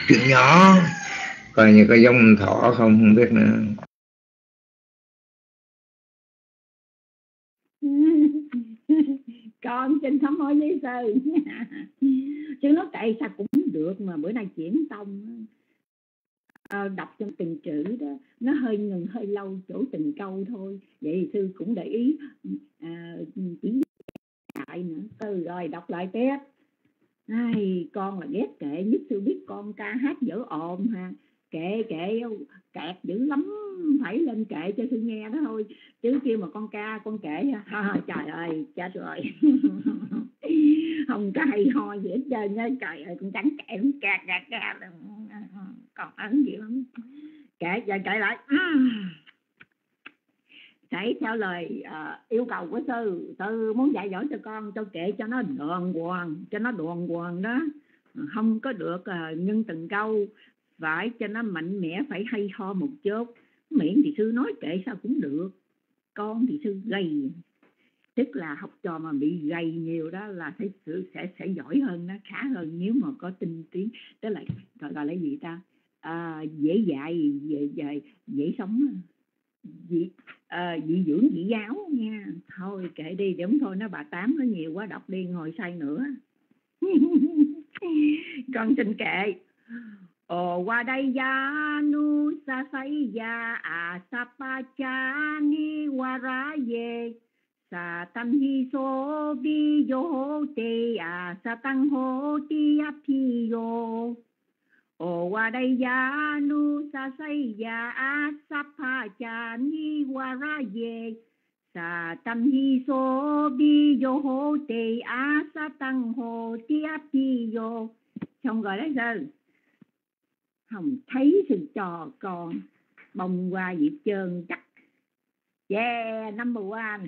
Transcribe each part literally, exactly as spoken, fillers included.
chuyện nhỏ, coi như có giống thỏ không không biết nữa. Con xin sám hối với sư. Chứ nó kệ sao cũng được, mà bữa nay chuyển tông à, đọc trong từng chữ đó nó hơi ngừng hơi lâu chỗ từng câu thôi, vậy thì sư cũng để ý à, chỉ lại nữa. Từ rồi đọc lại tiếp. Ai, con là ghét kệ nhất, sư biết con ca hát dở ồn ha, kệ kệ kẹt dữ lắm, phải lên kệ cho sư nghe đó thôi, chứ kêu mà con ca con kể ha, trời ơi chết rồi. Không có hay ho gì hết trơn á, trời ơi con trắng kệ nó ca ca ca còn ấn gì lắm. Kệ giờ kệ lại sẽ theo lời uh, yêu cầu của sư. Sư muốn dạy dỗ cho con cho kệ cho nó đàng hoàng, cho nó đàng hoàng đó, không có được uh, nhân từng câu, phải cho nó mạnh mẽ, phải hay ho một chút. Miệng thì sư nói kệ sao cũng được, con thì sư gầy, tức là học trò mà bị gầy nhiều đó là thấy sự sẽ sẽ giỏi hơn, nó khá hơn nếu mà có tinh tiến, tức là gọi, gọi là gì ta, à, dễ dạy, dễ dạy, dễ sống, dị, à, dị dưỡng dị giáo nha. Thôi kệ đi, đúng thôi, nó bà Tám nó nhiều quá, đọc đi ngồi say nữa. Con xin kệ. Ồ qua đây ya nu sa say ya a sa pa cha ni wa ra ye sa tan hi so bi yo te a sa tăng ho ti a pi yo. Ồ qua đây ya nu sa say ya a sa pa cha ni wa ra ye sa tan hi so bi yo te a sa tăng ho ti a pi yo. Xong rồi đấy sư. Không thấy sự trò con bông qua Diệp Trơn chắc. Yeah, number one.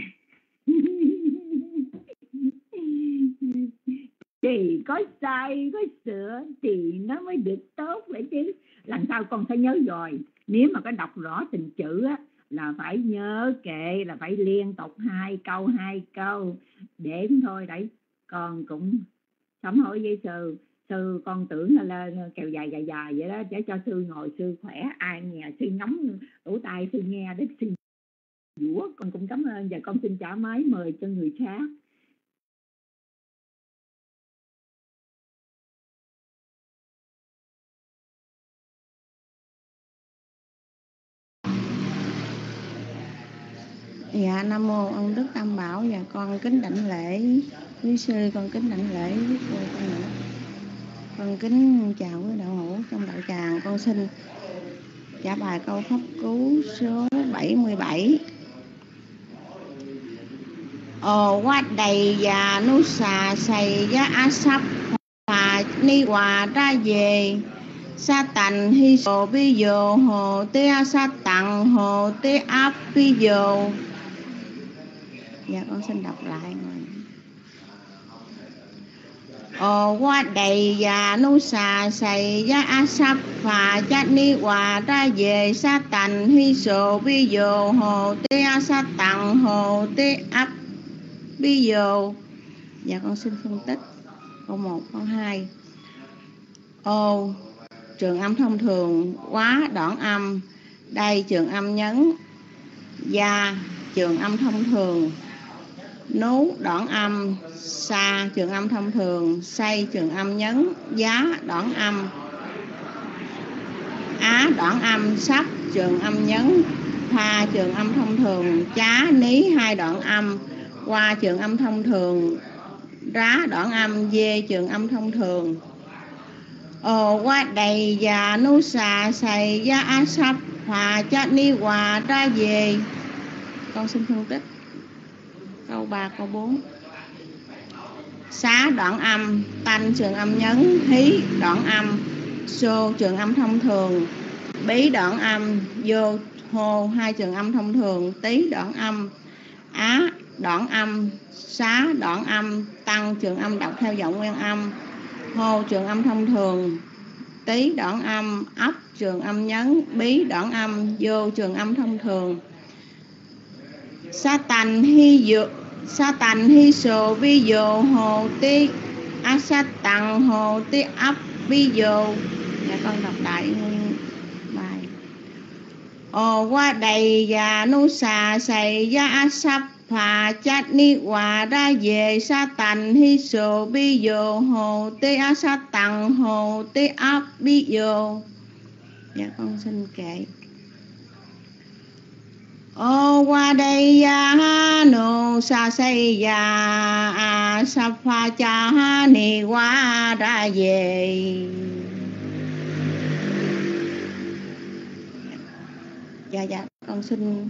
Thì có sai, có sửa thì nó mới được tốt vậy chứ. Lần sau con phải nhớ rồi, nếu mà có đọc rõ từng chữ á, là phải nhớ kệ, là phải liên tục hai câu, hai câu. Đếm thôi đấy, con cũng sám hối với sư. Sư con tưởng là kèo dài dài dài vậy đó, để cho sư ngồi sư khỏe, ai nghe sư ngắm lỗ tai sư nghe để sư dũa. Con cũng cảm ơn và con xin trả máy mời cho người khác. Dạ Nam mô Ân Đức Tam Bảo. Và con kính đảnh lễ quý sư, con kính đảnh lễ quý cô con nữa. Con kính chào quý đạo hữu trong đạo tràng. Con xin trả bài câu pháp cú số bảy mươi bảy. Ồ quá đầy và nu xà xầy giá á sắp và ni hòa ra về sa tành hi sổ bi dồ hồ tê sa tặng hồ tê áp bi dồ. Dạ con xin đọc lại rồi. Ồ qua đầy và nu xà xầy giá á sắp và cha ni hòa ra về sa tành hi sổ bi dồ hồ tê sa tặng hồ tê áp bi dồ. Dạ con xin phân tích câu một, câu hai. Ô trường âm thông thường, quá đoạn âm, đây trường âm nhấn, gia trường âm thông thường, nú đoạn âm, xa trường âm thông thường, say trường âm nhấn, giá đoạn âm, á đoạn âm, sắp trường âm nhấn, pha trường âm thông thường, chá ní hai đoạn âm, qua trường âm thông thường, rá đoạn âm, dê trường âm thông thường. Ồ qua đầy và nu xà xầy gia á sắp hòa cha ni hòa ra về. Con xin phân tích câu ba, câu bốn. Xá đoạn âm, tanh trường âm nhấn, hí đoạn âm, xô trường âm thông thường, bí đoạn âm, vô hô hai trường âm thông thường, tí đoạn âm, á đoạn âm, xá đoạn âm, tăng trường âm đọc theo giọng nguyên âm, hô trường âm thông thường, tí đoạn âm, ấp trường âm nhấn, bí đoạn âm, vô trường âm thông thường. Sa tành hi dụ sa tành hi sồ vi dồ hồ tí á sa tặng hồ tí ấp vi dồ. Dạ con đọc đại nguyên bài. Ô quá đầy già nu xà xây giá sắp phà chát ni hòa ra về sa tành hi sô bi dô hồ tê á sa tặng hồ tê áp bi dô. Dạ con xin kệ. Ô qua đây ya nô sa xây ya a sa pha cha ha ni qua ra về. Dạ dạ con xin.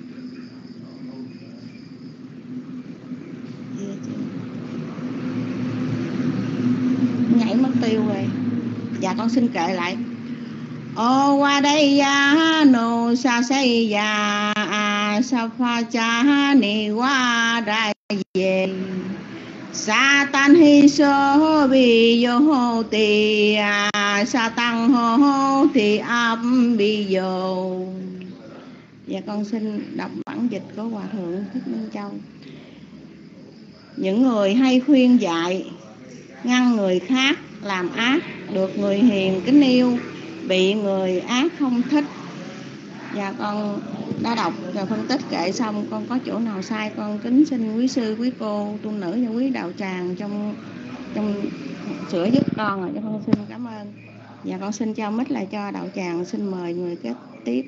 Nhảy mất tiêu rồi. Dạ con xin kệ lại. Ô qua đây ya nô sa xây ya a sa pha cha ha ni qua ra về. Sa tan hi so bi yo ho ti a sa tăng ho ho thì âm bi yo. Dạ con xin đọc bản dịch của Hòa Thượng Thích Minh Châu. Những người hay khuyên dạy, ngăn người khác làm ác, được người hiền kính yêu, bị người ác không thích. Dạ con đã đọc và phân tích kệ xong, con có chỗ nào sai con kính xin quý sư, quý cô, tu nữ và quý đạo tràng trong trong sửa giúp con rồi. Cho con xin cảm ơn. Dạ con xin trao mic lại cho đạo tràng, xin mời người kế tiếp.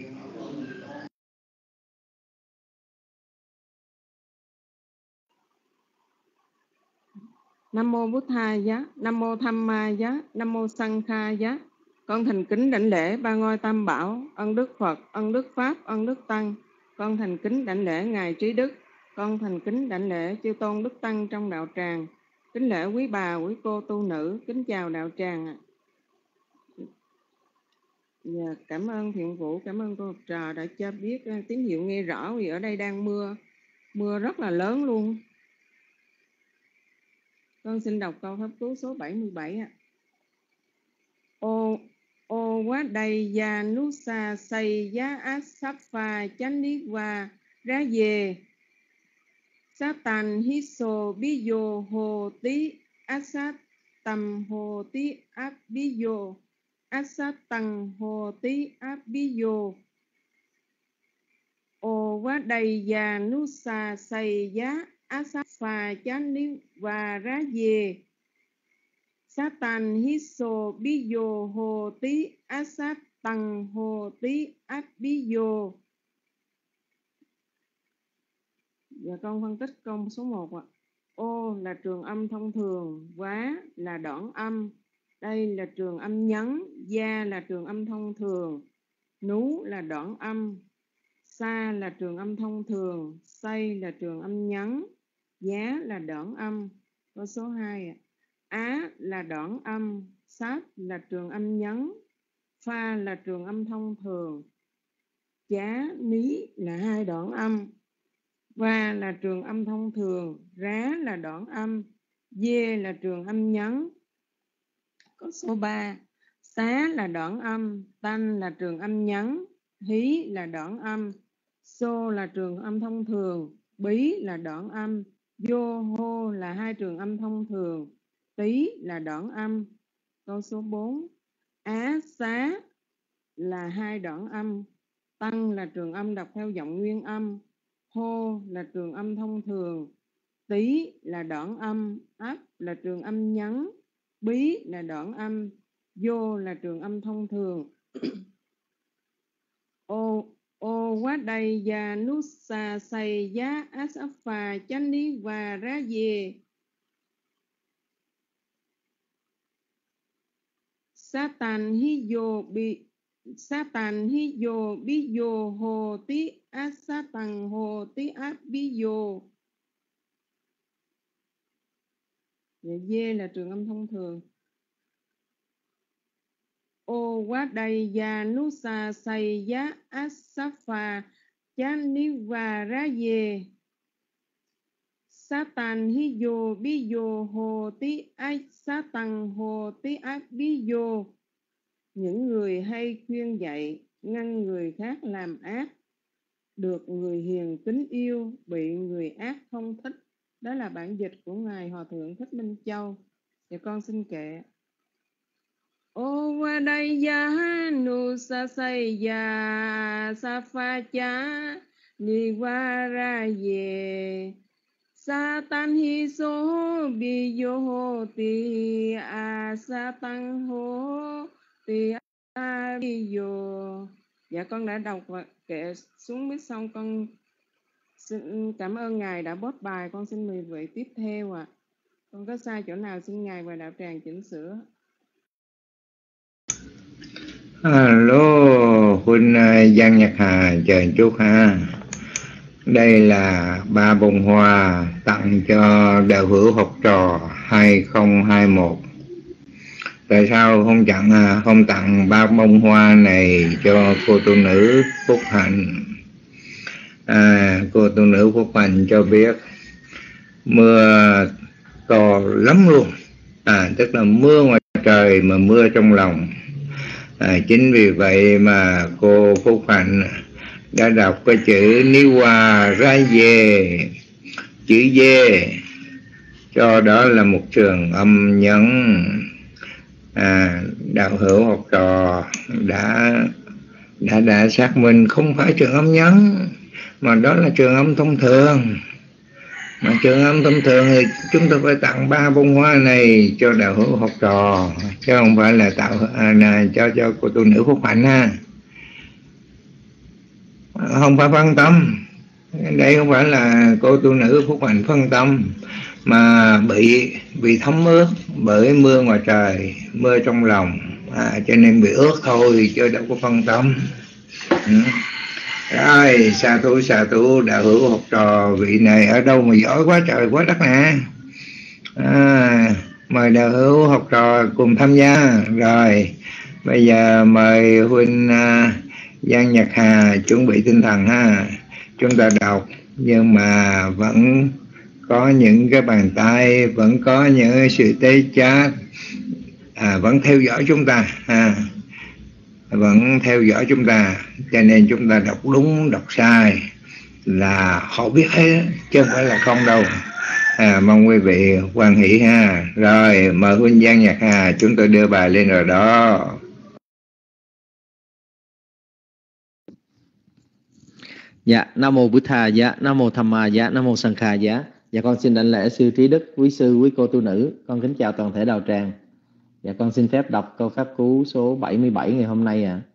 Nam mô Bụt Tha Giá, Nam mô Tham Ma Giá, Nam mô Sang Kha Giá. Con thành kính đảnh lễ ba ngôi Tam Bảo, ân đức Phật, ân đức Pháp, ân đức Tăng. Con thành kính đảnh lễ ngài Trí Đức. Con thành kính đảnh lễ chư tôn đức tăng trong đạo tràng. Kính lễ quý bà, quý cô tu nữ, kính chào đạo tràng ạ. Dạ, cảm ơn Thiện Vũ, cảm ơn cô học trò đã cho biết tín hiệu nghe rõ, vì ở đây đang mưa, mưa rất là lớn luôn. Con xin đọc câu pháp cú số bảy mươi bảy ạ. Ô ô quá đầy già nú sa xây giá át sắp phà chánh lý hòa ra về sa tàn hít sô bí dô hồ tí át sát tầm hồ tí áp bí dô át sát tầng hồ tí áp bí dô. Ô quá đầy già nú sa xây giá át sắp phà chánh lý hòa ra về sa tàn hít sô bí dô hồ tí át sát tầng hồ tí áp bí dô. Và con phân tích câu số một ạ. Ô là trường âm thông thường, quá là đoạn âm, đây là trường âm nhấn, gia là trường âm thông thường, nú là đoạn âm, sa là trường âm thông thường, xây là trường âm nhấn, giá là đoạn âm. Câu số hai ạ. Á là đoạn âm, sát là trường âm nhấn, pha là trường âm thông thường, chá, ní là hai đoạn âm, và là trường âm thông thường, rá là đoạn âm, dê là trường âm nhấn. Câu số ba. Xá là đoạn âm, tanh là trường âm nhấn, hí là đoạn âm, xô là trường âm thông thường, bí là đoạn âm, vô hô là hai trường âm thông thường, tí là đoạn âm. Câu số bốn. Á xá là hai đoạn âm, tăng là trường âm đọc theo giọng nguyên âm, hô là trường âm thông thường, tí là đoạn âm, áp là trường âm nhấn, bí là đoạn âm, vô là trường âm thông thường. ô ô quá đầy già nút xà xây giá áp áp phà chánh lý và ra về sa tàn hi dô bị sa tàn hi dô bí dô hồ tí át sa tàn hồ tí áp bí dô. Dê là trường âm thông thường. Ô quá đầy già nú xà xây giá át sa phà chán ní và ra về sa tàn hi dô bí dô hồ tí át sa tàn hồ tí áp bí dô. Những người hay khuyên dạy, ngăn người khác làm ác, được người hiền kính yêu, bị người ác không thích. Đó là bản dịch của Ngài Hòa Thượng Thích Minh Châu. Và con xin kệ. Ô qua đây giá nu sa say ya sa pha cha ni wa ra ye sa tan hi so bi yo ho ti a sa tăng hô ti a bi yo. Dạ con đã đọc và kệ xuống biết xong. Con xin cảm ơn Ngài đã bớt bài. Con xin mời vị tiếp theo ạ. À. Con có sai chỗ nào xin Ngài và đạo tràng chỉnh sửa. Alo, Huynh Giang Nhật Hà, chờ chút ha. Đây là ba bông hoa tặng cho đạo hữu học trò hai không hai mốt. Tại sao không tặng không tặng ba bông hoa này cho cô tu nữ Phúc Hạnh? À, cô tu nữ Phúc Hạnh cho biết mưa to lắm luôn, à, tức là mưa ngoài trời mà mưa trong lòng. À, chính vì vậy mà cô Phúc Hạnh đã đọc cái chữ Niwa Ra Dê, chữ dê, cho đó là một trường âm nhấn. À, đạo hữu học trò đã đã đã xác minh không phải trường âm nhấn, mà đó là trường âm thông thường. Mà trường âm thông thường thì chúng tôi phải tặng ba bông hoa này cho đạo hữu học trò, chứ không phải là tạo à, là cho cho cô tu nữ Phúc Hạnh ha. Không phải phân tâm, đây không phải là cô tu nữ Phúc Hạnh phân tâm, mà bị bị thấm ướt bởi mưa ngoài trời, mưa trong lòng, à, cho nên bị ướt thôi chứ đâu có phân tâm. Ừ. Rồi, sa thú sa thú đạo hữu học trò vị này ở đâu mà giỏi quá trời quá đất nè. À, mời đạo hữu học trò cùng tham gia. Rồi, bây giờ mời Huynh uh, Giang Nhật Hà chuẩn bị tinh thần ha. Chúng ta đọc nhưng mà vẫn có những cái bàn tay, vẫn có những sự tế chat, à, vẫn theo dõi chúng ta ha. Vẫn theo dõi chúng ta, cho nên chúng ta đọc đúng đọc sai là họ biết hết chứ không phải là không đâu. À, mong quý vị hoan hỷ ha. Rồi mời Huynh Giang Nhật Hà, chúng tôi đưa bài lên rồi đó. Dạ, Nam mô Bụt Thà, dạ, Nam mô Tham Ma, dạ, Nam mô Sang Kha, dạ. Dạ con xin đảnh lễ sư Trí Đức, quý sư, quý cô tu nữ. Con kính chào toàn thể đạo tràng. Dạ con xin phép đọc câu pháp cú số bảy mươi bảy ngày hôm nay ạ. À.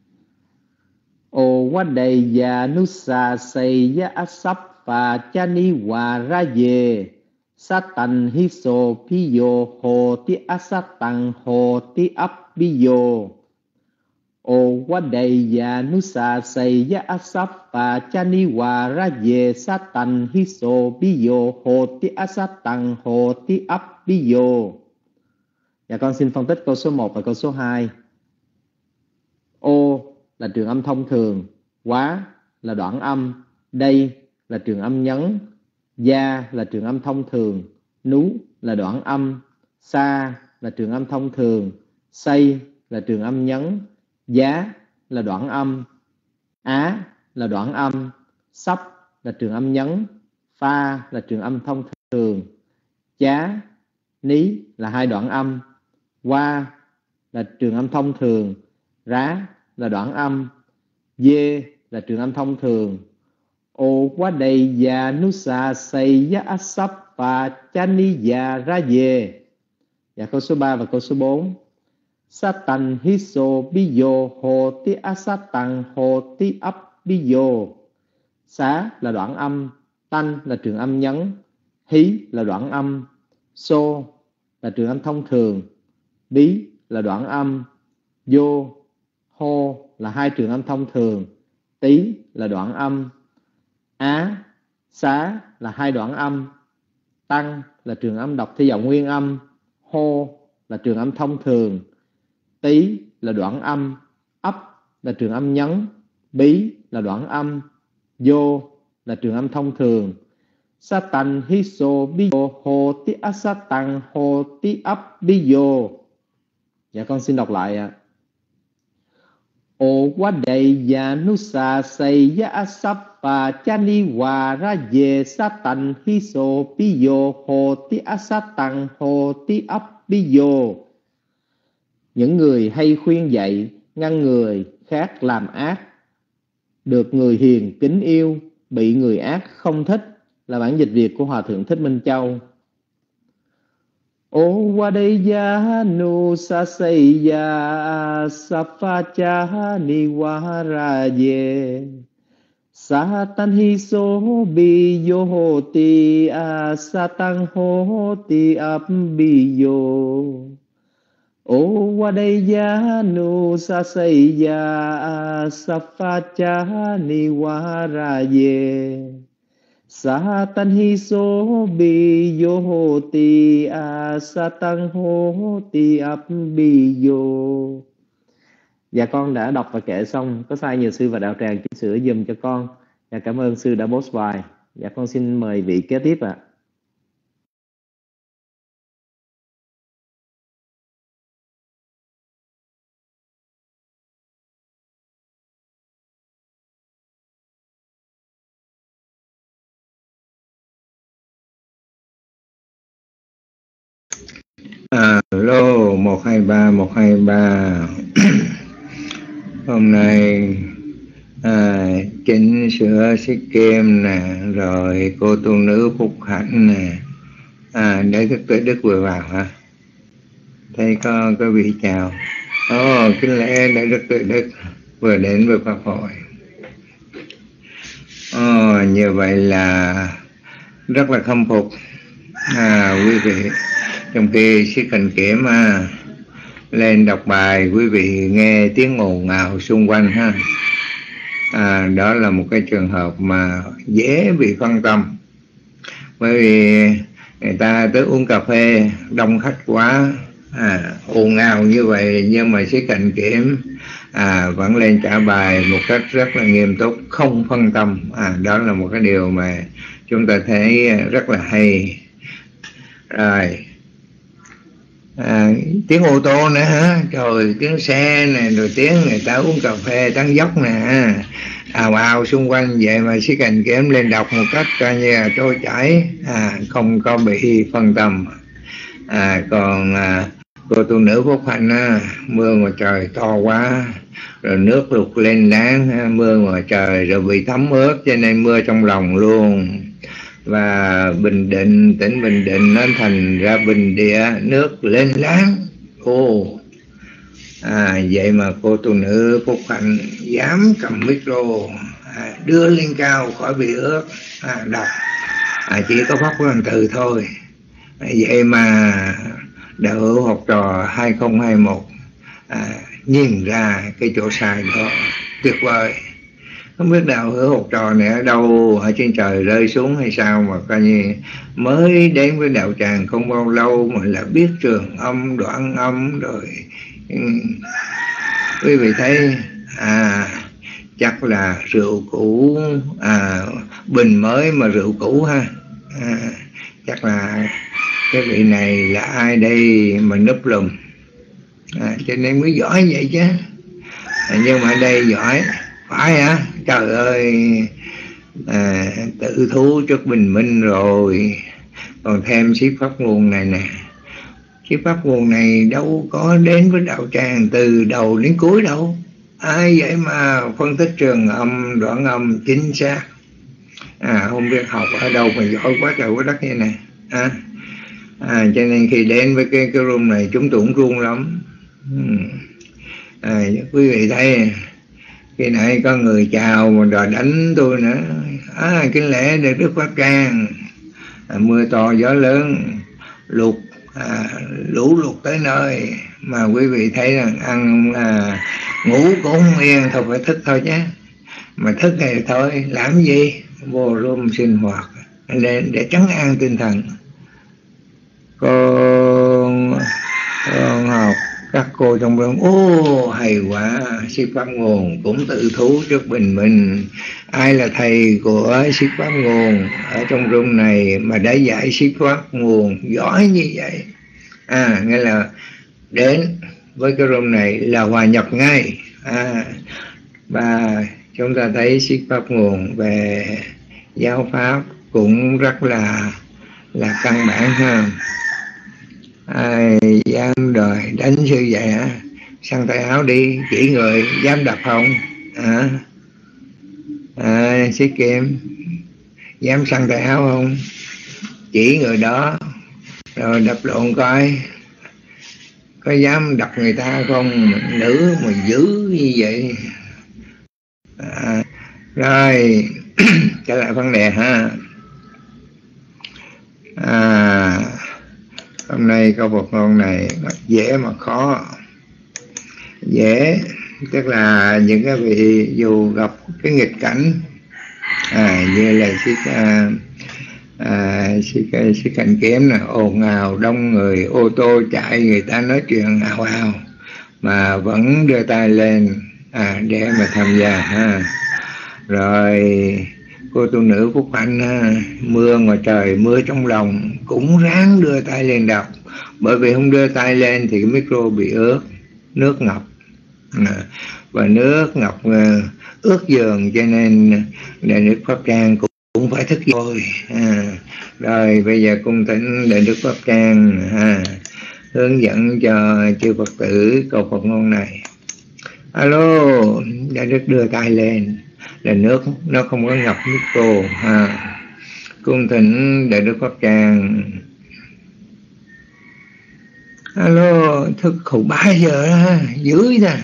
Ô quá đầy ya nusa say ya asap và chani wa ra ye satan hiso piyo ho ti asatang ho ti ap biyo. Ô quá đầy ya nusa say ya asap và chani wa ra ye satan hiso piyo ho ti asatang ho ti ap biyo. Dạ con xin phân tích câu số một và câu số hai. Ô là trường âm thông thường, quá là đoạn âm, đây là trường âm nhấn, gia là trường âm thông thường, nú là đoạn âm, sa là trường âm thông thường, say là trường âm nhấn, giá là đoạn âm, á là đoạn âm, sắp là trường âm nhấn, pha là trường âm thông thường, chá, ní là hai đoạn âm, qua là trường âm thông thường, rá là đoạn âm, dê là trường âm thông thường. Ô quá đầy ya nusa say ya asap và chani ya ra ye. Và câu số ba và câu số bốn. Satan hiso biyo ho ti asatan ho ti ap biyo. Xá là đoạn âm, tanh là trường âm nhấn, hí là đoạn âm, so là trường âm thông thường, bí là đoạn âm, vô, hô là hai trường âm thông thường, tí là đoạn âm, á, xá là hai đoạn âm, tăng là trường âm đọc theo dòng nguyên âm, hô là trường âm thông thường, tí là đoạn âm, ấp là trường âm nhấn, bí là đoạn âm, vô là trường âm thông thường. Satan hiso biyo ho ti asatan ho ti ap biyo. Dạ con xin đọc lại ạ. Ô quá đầy ya nusa say ya asap và chani wa ra ye satan hiso biyo ho ti asatan ho ti ap biyo. những người hay khuyên dạy, ngăn người khác làm ác, được người hiền kính yêu, bị người ác không thích, là bản dịch Việt của Hòa Thượng Thích Minh Châu. Ô Vadeya nu sasaya sapacha niwaraye Satan hi so bi yo hoti a satang hoti abbiyo. Ô Vadeya nu sasaya sapacha niwaraye Satan hi so bi yo hoti a satang hoti abbiyo. Dạ con đã đọc và kể xong, có sai nhiều sư và đạo tràng chỉ sửa dùm cho con. Dạ cảm ơn sư đã post bài. Dạ con xin mời vị kế tiếp ạ. Alo, một hai ba, một hai ba. Hôm nay à, chỉnh sửa xích kem nè, rồi cô tu nữ Phúc Hạnh nè, à, để các tuệ đức vừa vào hả? Thấy có có vị chào. Ồ, kính lễ để đức tuệ đức vừa đến với pháp hội. Ồ, như vậy là rất là khâm phục à, quý vị. Trong khi xích hành kiểm à, lên đọc bài, quý vị nghe tiếng ồn ào xung quanh ha. À, đó là một cái trường hợp mà dễ bị phân tâm, bởi vì người ta tới uống cà phê đông khách quá, à, ồn ào như vậy, nhưng mà xích hành kiểm à, vẫn lên trả bài một cách rất là nghiêm túc, không phân tâm. À, đó là một cái điều mà chúng ta thấy rất là hay. Rồi à, tiếng ô tô nữa hả? Trời, tiếng xe này, rồi tiếng người ta uống cà phê tán dốc nè, ào ào xung quanh vậy mà xích hành kiểm lên đọc một cách coi như là trôi chảy, à, không có bị phân tâm. À, còn à, cô tu nữ Phúc Hạnh á, mưa ngoài trời to quá, rồi nước lụt lên láng, mưa ngoài trời rồi bị thấm ướt cho nên mưa trong lòng luôn. Và Bình Định, tỉnh Bình Định nó thành ra Bình Địa, nước lên láng. Ồ, à, vậy mà cô tu nữ Phúc Hạnh dám cầm micro à, đưa lên cao khỏi bị ướt, à, đọc à, chỉ có phát văn từ thôi. À, vậy mà đạo hữu học trò hai không hai một à, nhìn ra cái chỗ sai đó tuyệt vời. Không biết đạo hữu học trò này ở đâu, ở trên trời rơi xuống hay sao mà coi như mới đến với đạo tràng không bao lâu mà là biết trường âm, đoạn âm rồi. Quý vị thấy à, chắc là rượu cũ à, bình mới mà rượu cũ ha. À, chắc là cái vị này là ai đây mà núp lùm, à, cho nên mới giỏi vậy chứ. À, nhưng mà ở đây giỏi phải hả? Trời ơi, à, tự thú trước bình minh rồi, còn thêm ship pháp nguồn này nè. Ship pháp nguồn này đâu có đến với đạo tràng từ đầu đến cuối đâu. Ai vậy mà phân tích trường âm, đoạn âm chính xác. À, không biết học ở đâu mà giỏi quá trời quá đất như này. À, à, cho nên khi đến với cái, cái room này chúng tôi cũng run lắm. À, quý vị thấy khi nãy có người chào mà đòi đánh tôi nữa. À, cái lễ được Đức Pháp Trang, à, mưa to gió lớn, lụt, à, lũ lụt tới nơi mà quý vị thấy rằng ăn à, ngủ cũng không yên, thôi phải thức thôi chứ. Mà thức thì thôi làm gì, vô room sinh hoạt để, để trấn an tinh thần. Con, con học các cô trong room, ô hay quá, Siết Pháp Nguồn cũng tự thú trước bình minh. Ai là thầy của Siết Pháp Nguồn ở trong room này mà đã dạy Siết Pháp Nguồn giỏi như vậy? À, nghĩa là đến với cái room này là hòa nhập ngay. À, và chúng ta thấy Siết Pháp Nguồn về giáo pháp cũng rất là là căn bản ha. Ai dám đòi đánh sư vậy hả? săn tay áo đi, chỉ người dám đập không? À, à, Sĩ Kim dám săn tay áo không? Chỉ người đó rồi đập lộn coi có dám đập người ta không? Nữ mà dữ như vậy. À, rồi trở lại vấn đề ha. À, hôm nay câu Phật ngôn này dễ mà khó. Dễ tức là những cái vị dù gặp cái nghịch cảnh, à, như là sĩ à, à, sĩ, sĩ cảnh kiếm là ồn ào, đông người, ô tô chạy, người ta nói chuyện ào ào mà vẫn đưa tay lên à, để mà tham gia ha. Rồi cô tu nữ Phúc Hạnh ha, mưa ngoài trời, mưa trong lòng cũng ráng đưa tay lên đọc, bởi vì không đưa tay lên thì cái micro bị ướt, nước ngập, à, và nước ngập ướt giường, cho nên Đại Đức Pháp Trang cũng, cũng phải thức rồi. À, rồi bây giờ cung thỉnh Đại Đức Pháp Trang à, hướng dẫn cho chư Phật tử câu Phật ngôn này. Alo, Đại Đức đưa tay lên là nước nó không có ngập micro ha. Cung thỉnh Đại Đức Pháp Trang. Alo, thức khủ ba giờ đó, dưới ra.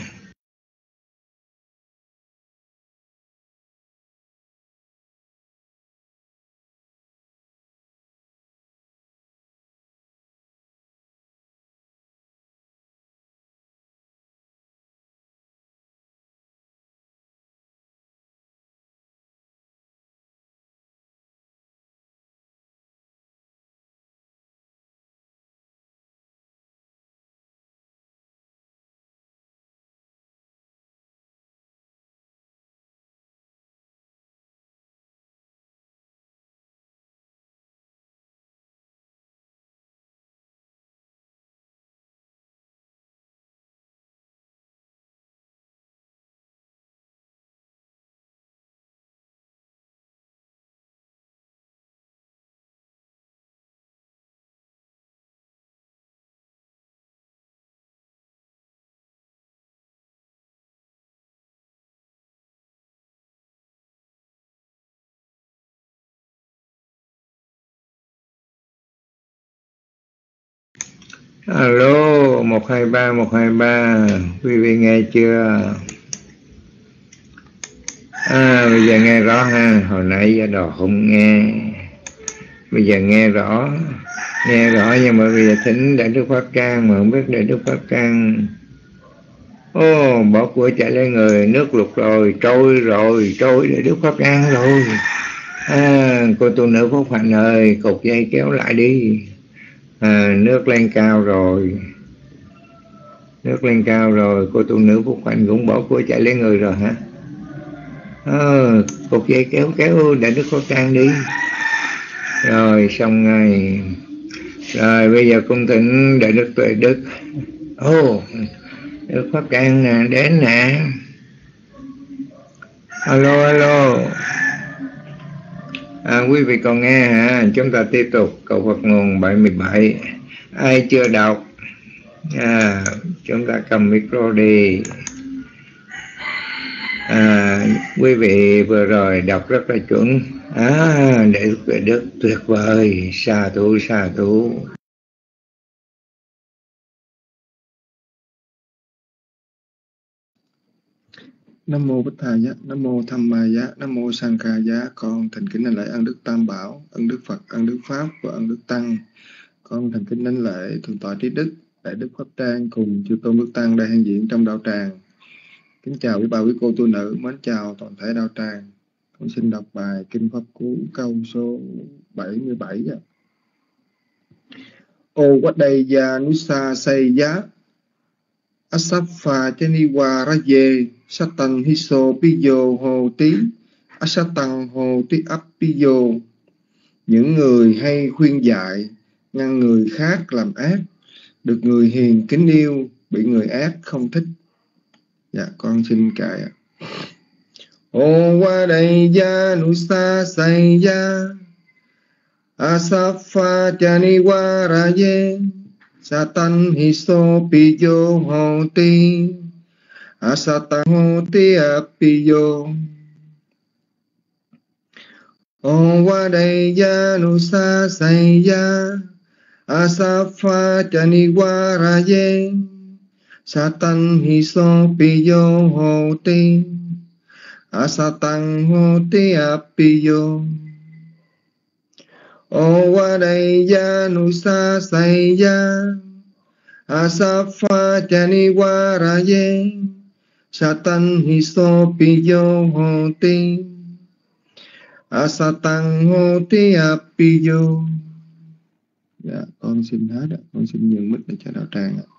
Alo, một hai ba, một hai ba, quý vị nghe chưa? À, bây giờ nghe rõ ha, hồi nãy giờ đồ không nghe. Bây giờ nghe rõ, nghe rõ nhưng mà bây giờ thỉnh Đại Đức Pháp Trang mà không biết Đại Đức Pháp Trang. Ô, oh, bỏ của chạy lên người, nước lụt rồi, trôi rồi, trôi Đại Đức Pháp Trang rồi. À, cô tu nữ Phúc Hạnh ơi, cột dây kéo lại đi. À, nước lên cao rồi, nước lên cao rồi, cô tu nữ Phúc Hạnh cũng bỏ của chạy lấy người rồi hả? Ờ, cột dây kéo kéo Đại Đức Pháp Trang đi. Rồi xong ngay. Rồi bây giờ cung thỉnh Đại Đức Tuệ Đức. Ồ, oh, Đức Pháp Trang nè, đến nè. Alo, alo. À, quý vị còn nghe hả? Chúng ta tiếp tục câu Phật ngôn bảy mươi bảy. Ai chưa đọc à, chúng ta cầm micro đi. À, quý vị vừa rồi đọc rất là chuẩn. À, để Tuệ Đức tuyệt vời. Sa thú, sa thú. Nam mô Bích Thầy Giá, Nam mô Tham Ma Giá, Nam mô Sang Ca Giá. Con thành kính đảnh lễ ân đức Tam Bảo, ân đức Phật, ân đức Pháp và ân đức Tăng. Con thành kính đảnh lễ thượng tọa Trí Đức, Đại Đức Pháp Trang cùng chư tôn đức tăng đang hiện diện trong đạo tràng. Kính chào quý bà quý cô tu nữ, mến chào toàn thể đạo tràng. Con xin đọc bài Kinh Pháp Cú câu số bảy mươi bảy. Ô Quát Đây Gia Nusa Say Giá Asapha Chaniwa Raye Satan Hiso Piyo Hồ Tí Asatan Hồ Tí Áp Piyo. Những người hay khuyên dạy, ngăn người khác làm ác, được người hiền kính yêu, bị người ác không thích. Dạ, con xin cài ạ. Ô Qua Đây Gia Nusa Say Gia Asapha Chaniwa Raye Satan hiso piyo hoti asatang hoti apiyo. Owadeya nusa saya asafa janiwaraye satan hiso piyo hoti asatang hoti apiyo. Owadeya nusa saya asafa janiwaraye satan hiso piyo hoti asatang hoti apiyo. Dạ, con xin hết ạ. Con xin nhường mic để cho Đạo Tràng ạ.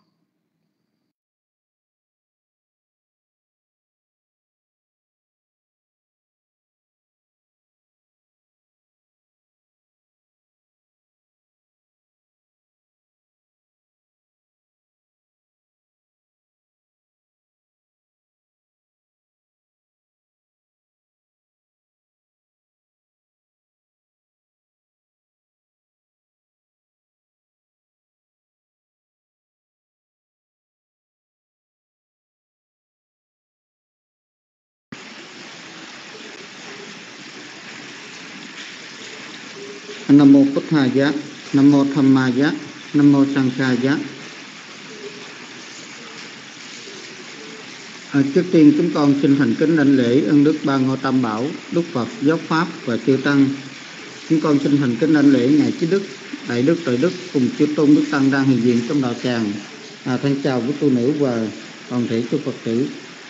Nam mô Bụt Thầy Giá, Nam mô Tham Ma Giá, Nam mô Sang Kha Giá. À, trước tiên chúng con xin thành kính đảnh lễ ân đức Ba Ngôi Tam Bảo, Đức Phật, Giáo Pháp và Chư Tăng. Chúng con xin thành kính đảnh lễ ngài Chí Đức, Đại Đức, Tuệ Đức cùng chư tôn đức tăng đang hiện diện trong đạo tràng. À, thân chào với tu nữ và toàn thể chư Phật tử.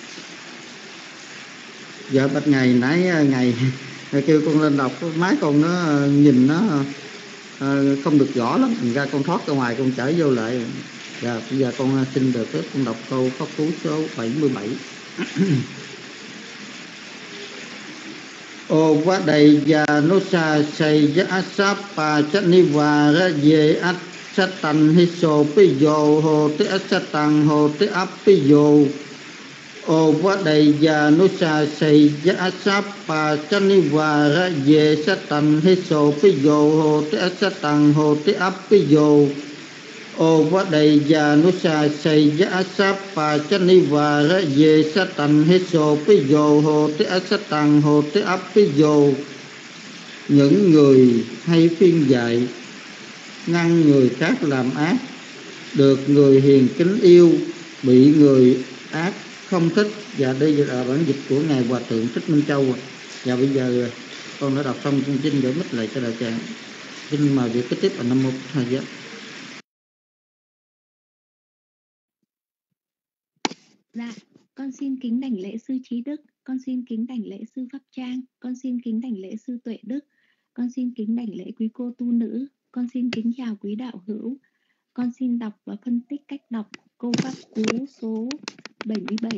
Dạ bạch ngày nãy ngày kêu con lên đọc máy con nó nhìn nó à, không được rõ lắm, thành ra con thoát ra ngoài con trở vô lại. Dạ bây giờ con xin được phép con đọc câu pháp cú số bảy mươi bảy. Ô quá đầy và nô sa xây giá sáp pa chất ni và ra về át sát tành hi sô pi dô hồ tế át sát tàng hồ tế áp pi dô. Ô quá đầy và nô sa xây giá sáp pa chất ni và ra về sát tành hi sô pi dô hồ tế át sát tàng hồ tế áp pi dô. Ô quá đầy và nô sa xây giá sáp pa chất ni và ra về sát tành hi sô pi dô hồ tế át sát tàng hồ tế áp pi dô. Những người hay phiên dạy ngăn người khác làm ác, được người hiền kính yêu, bị người ác không thích. Và đây là bản dịch của ngài Hòa Thượng Thích Minh Châu. Và bây giờ con đã đọc xong, con xin gửi mic lại cho đạo tràng. Xin mời việc kế tiếp là Nam Mô Thầy Giá. Dạ, con xin kính đảnh lễ sư Trí Đức, con xin kính đảnh lễ sư Pháp Trang, con xin kính đảnh lễ sư Tuệ Đức, con xin kính đảnh lễ quý cô tu nữ, con xin kính chào quý đạo hữu. Con xin đọc và phân tích cách đọc câu pháp cú số bảy mươi bảy.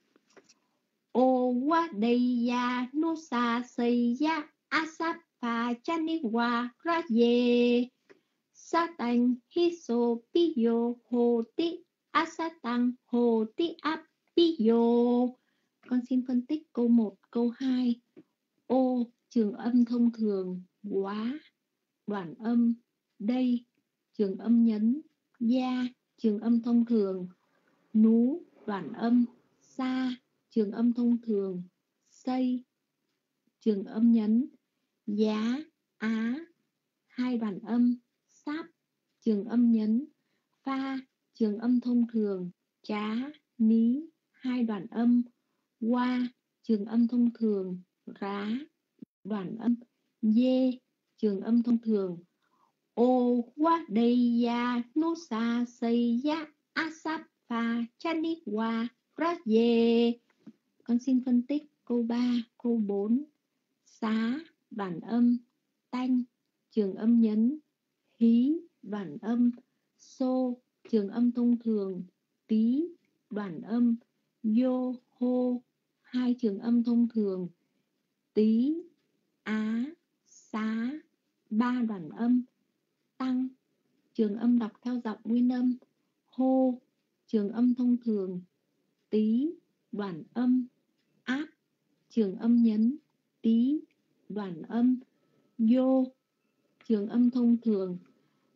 Ô wa đầy ya nu sa xây ya asap pa chani wa ra ye satang hiso piyo ho ti asatang ho ti ap piyo. Con xin phân tích câu một, câu hai. Ô trường âm thông thường, quá đoạn âm, đây trường âm nhấn, ya trường âm thông thường, nú đoạn âm, sa trường âm thông thường, xây trường âm nhấn, giá á hai đoạn âm, sáp trường âm nhấn, pha trường âm thông thường, chá ní hai đoạn âm, qua trường âm thông thường, rá đoạn âm, dê trường âm thông thường. Ô quá đầy ya nô sa xây ya asap pha chani wa ra ye. Con xin phân tích câu ba, câu bốn. Xá đoạn âm, tanh trường âm nhấn, hí đoạn âm, xô trường âm thông thường, tí đoạn âm, vô hô hai trường âm thông thường, tí á xá ba đoạn âm, tăng trường âm đọc theo giọng nguyên âm, hô trường âm thông thường, tí đoạn âm, áp trường âm nhấn, tí đoạn âm, vô trường âm thông thường,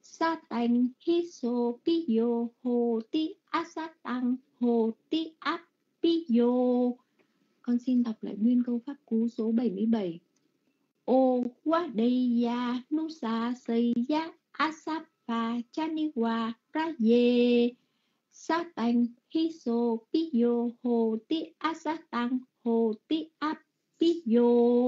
sa tành hi so pi yo hồ ti a sa tăng hồ ti áp pi yo. Con xin đọc lại nguyên câu pháp cú số bảy mươi bảy. Ô quá đầy ya nu sa xây ya asap và chaniwa ra ye sa tành hi so pi yo hồ ti a sa tăng hồ ti áp pi yo.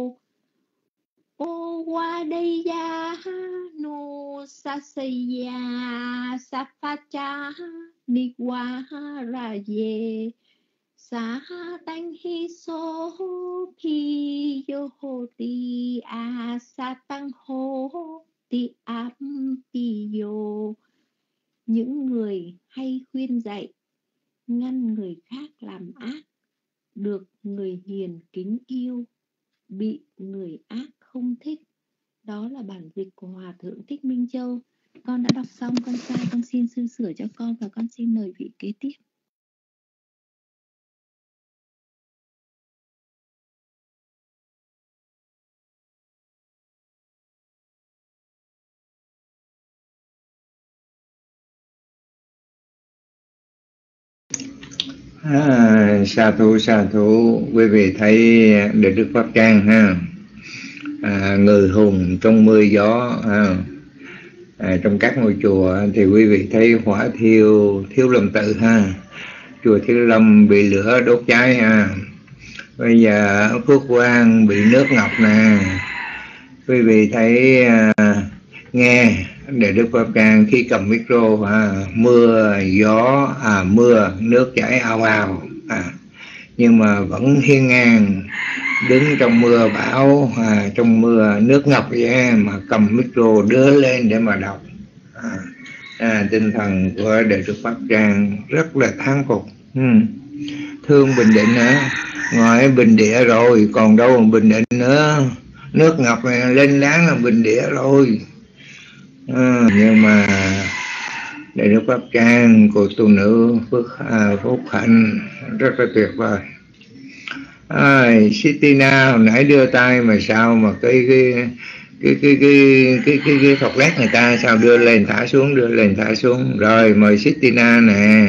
Ô qua đây ya no sa xây ya sa pha cha ni qua ra ye sa tanh hi so pi yo ho ti a sa tăng ho ti áp pi yo. Những người hay khuyên dạy ngăn người khác làm ác, được người hiền kính yêu, bị người ác không thích. Đó là bản dịch của Hòa Thượng Thích Minh Châu. Con đã đọc xong, con sai, con xin sư sửa cho con và con xin mời vị kế tiếp. À, sa thú sa thú, quý vị thấy Đại Đức Pháp Trang ha, à, người hùng trong mưa gió ha. À, trong các ngôi chùa thì quý vị thấy hỏa thiêu Thiếu Lâm Tự ha, chùa Thiếu Lâm bị lửa đốt cháy ha. Bây giờ ở Phước Quang bị nước ngập nè. Quý vị thấy à, nghe Đại Đức Pháp Trang khi cầm micro à, mưa gió à, mưa nước chảy ào ào à, nhưng mà vẫn hiên ngang đứng trong mưa bão à, trong mưa nước ngập vậy mà cầm micro đưa lên để mà đọc à, à, tinh thần của Đại Đức Pháp Trang rất là thán phục. ừ. Thương Bình Định nữa, ngoài Bình Địa rồi còn đâu mà Bình Định nữa, nước ngập này lên láng là Bình Địa rồi. À, nhưng mà Đại Đức Pháp Trang của tu nữ Phước à, Phúc Hạnh rất là tuyệt vời. À, Sitina hồi nãy đưa tay mà sao mà cái cái cái cái cái cái cái, cái thọc lát người ta sao đưa lên thả xuống đưa lên thả xuống. Rồi mời Sitina nè.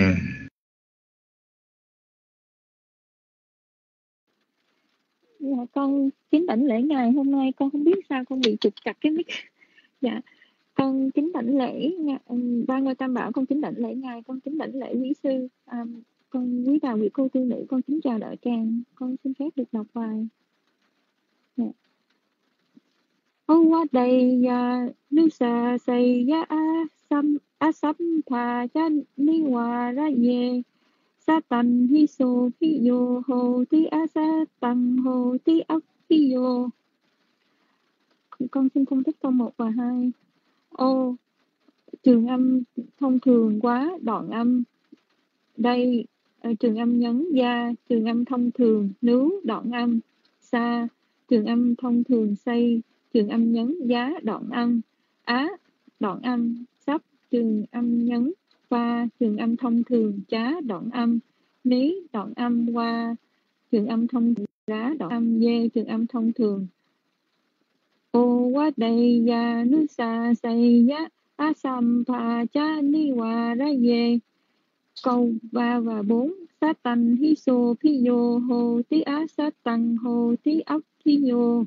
Dạ, con kính đảnh lễ ngài. Hôm nay con không biết sao con bị trục chặt cái mic. Dạ, con kính đảnh lễ ba ngôi Tam Bảo, con kính đảnh lễ ngài, con kính đảnh lễ quý sư, à, con quý bà quý cô tu nữ, con kính chào đạo tràng. Con xin phép được đọc bài. Dạ. Ô qua đây ya nu sa say ya a sam a sam tha cha ni wa ra ye sa tan hi so hi yo ho ti a sa tăng ho ti ốc hi yo. Con xin phân tích câu một và hai. Ô, trường âm thông thường quá, đoạn âm đây, trường âm nhấn da, trường âm thông thường nú, đoạn âm sa, trường âm thông thường xây, trường âm nhấn giá, đoạn âm á, đoạn âm sắp, trường âm nhấn pha, trường âm thông thường chá, đoạn âm ní, đoạn âm qua, trường âm thông thường giá, đoạn âm dê, trường âm thông thường. Ô quá đây ya nu sa say ya a sam pa cha ni wa ra ye. Câu ba và bốn. Sát tăng hi so pi yo ho ti á sát tăng ho ti ốc thi yo.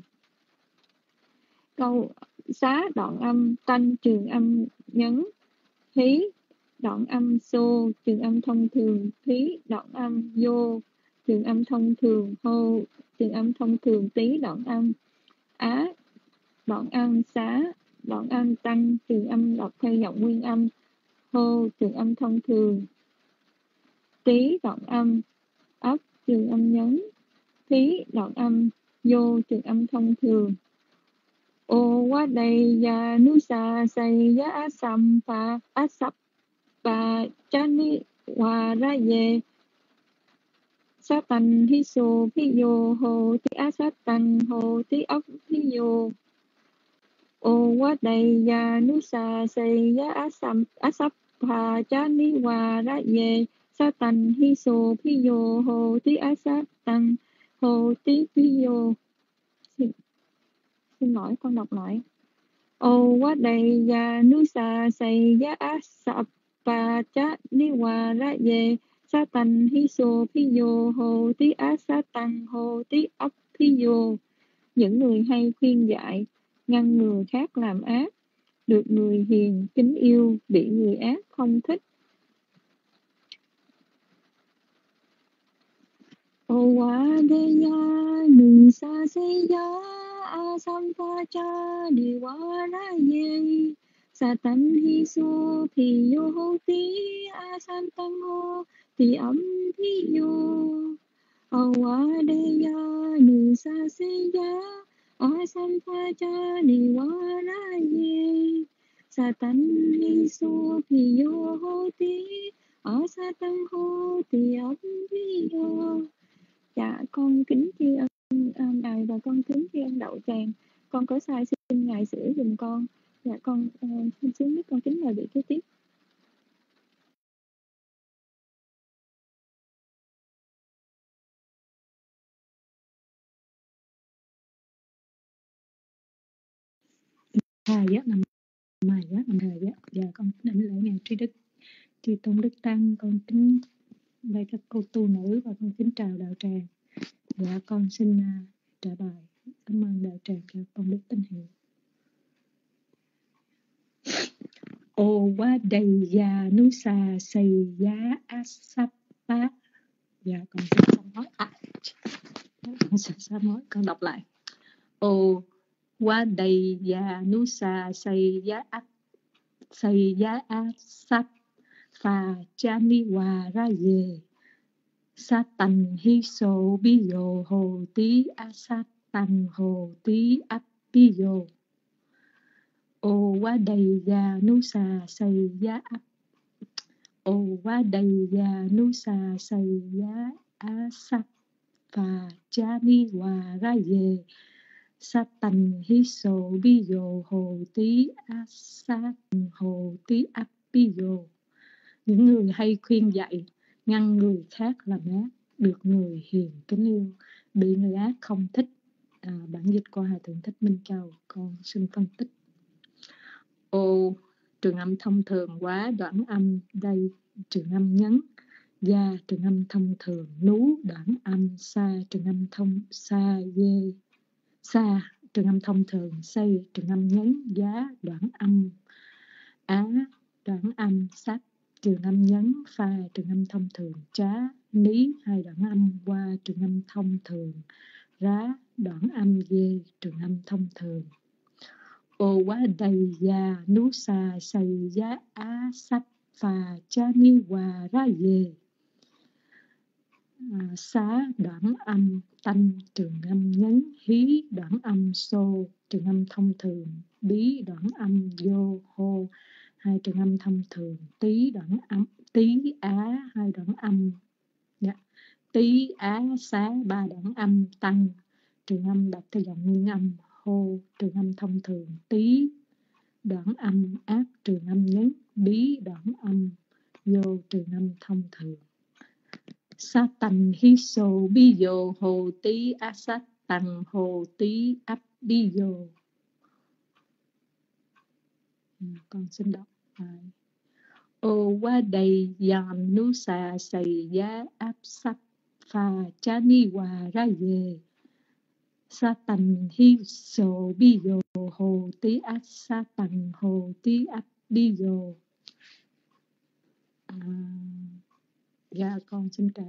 Câu xá đoạn âm tăng trường âm nhấn thí, đoạn âm xô trường âm thông thường thí, đoạn âm vô trường âm thông thường hô, trường âm thông thường tí, đoạn âm á, đoạn âm xá, đoạn âm tăng trường âm đọc theo giọng nguyên âm hô, trường âm thông thường tí, đoạn âm ấp trường âm nhấn thí, đoạn âm vô trường âm thông thường. Ô quá đây ya nu sa say ya a sam pa a sap pa cha ni wa ra ye sa tan hi so pi yo ho ti a sa tan ho ti ốc thi yo. Ô quá đây ya nu sa say ya a sam a sap pa cha ni wa ra ye sa tan hi so pi yo ho ti a sa tan ho ti pi yo. Xin, xin lỗi con đọc lại. ô quá đầy già nu sa say giá á sập pa chá ni hòa ra về sa tành hi sô phi vô hồ tí á sa tăng hồ tí ấp phi vô. Những người hay khuyên dạy, ngăn người khác làm ác, được người hiền kính yêu, bị người ác không thích. Ô quá đê ya nương sa se ya a sam pa cha đi qua ra ye sa tan hi su thì yo ho tí a san tăng ho thì ấm thì yo. Ô quá đê ya nương sa se ya a sam pa cha đi qua ra ye sa tan hi su thì yo ho tí a sa tăng ho thì ấm thì yo. Dạ con kính tri ân à, ngài và con kính tri ân đậu tràng. Con có sai xin ngài sửa giùm con. Dạ con uh, xin xuống biết con kính mời vị kế tiếp. Thầy á, nằm mày á, nằm thầy á. Dạ con đảnh lễ ngài Trí Đức, Chư Tôn Đức Tăng. Con kính đây các cô tu nữ và con kính chào đạo tràng. Dạ con xin uh, trả bài. Cảm ơn đạo tràng cho con biết tín hiệu. Ô quá đầy già nu sa xây giá asapa. Dạ con xin sám hối. À, con xin sám hối. Con đọc lại. Ô quá đầy già nu sa xây giá áp xây giá asap phà cha ni hòa ra về sa tành hi sô bi dồ hồ tí a sa tành hồ tí áp bi dồ. Ô quá đầy già nu sa xây giá áp ô quá đầy già nu sa xây giá asap phà cha ni hòa ra về sa tành hi sô bi dồ hồ tí a sa hồ tí áp bi dồ. Những người hay khuyên dạy, ngăn người khác làm ác, được người hiền kính yêu, bị người ác không thích. À, bản dịch qua Hòa Thượng Thích Minh Châu. Con xin phân tích. Ô trường âm thông thường quá đoạn âm đây trường âm nhấn. Gia trường âm thông thường nú đoạn âm. Sa trường âm thông sa dê sa trường âm thông thường. Xây trường âm nhấn. Giá đoạn âm. Á đoạn âm. Sắc trường âm nhấn. Pha trường âm thông thường. Trá ní hai đoạn âm. Qua trường âm thông thường. Rá đoạn âm. Dê trường âm thông thường. Ô quá đầy già nú sa xây giá á sắp phà cha ni hòa ra về à, xá đoạn âm. Tanh trường âm nhấn. Hí đoạn âm. Xô trường âm thông thường. Bí đoạn âm. Vô hô hai trường âm thông thường. Tí đoạn âm. Tí á hai đoạn âm. Dạ. Tí á xá ba đoạn âm. Tăng trường âm đọc theo giọng nguyên âm. Hô trường âm thông thường. Tí đoạn âm. Áp trường âm nhấn. Bí đoạn âm. Vô trường âm thông thường. Sa tành hi sô bi dồ hồ tí á sát tầng hồ tí áp bi dồ. À, con xin đọc lại. Ô quá đầy dàn nu sa xây giá áp sát phà cha ni hòa ra về sa tành hi sô bi dồ hồ tí áp sa tầng hồ tí áp bi dồ. À, dạ con xin trả.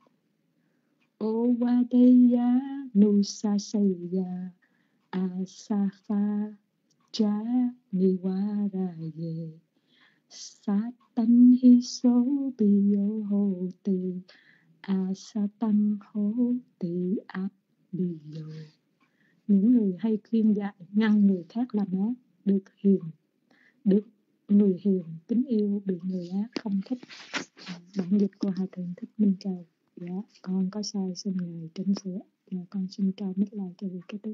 Ô qua đây ya nu sa xây ya a sa pha cha ni wa ra ye sa tan hi so bi yo ho ti a sa tan ho ti ap bi yo. Những người hay khuyên dạy, ngăn người khác làm ác, được hiền được người hiền kính yêu, bị người ác không thích. Bản dịch của Hòa Thượng Thích Minh Châu. Dạ, con có sai xin ngài chỉnh sửa. Dạ, con xin trao mic lại cho vị kế tiếp.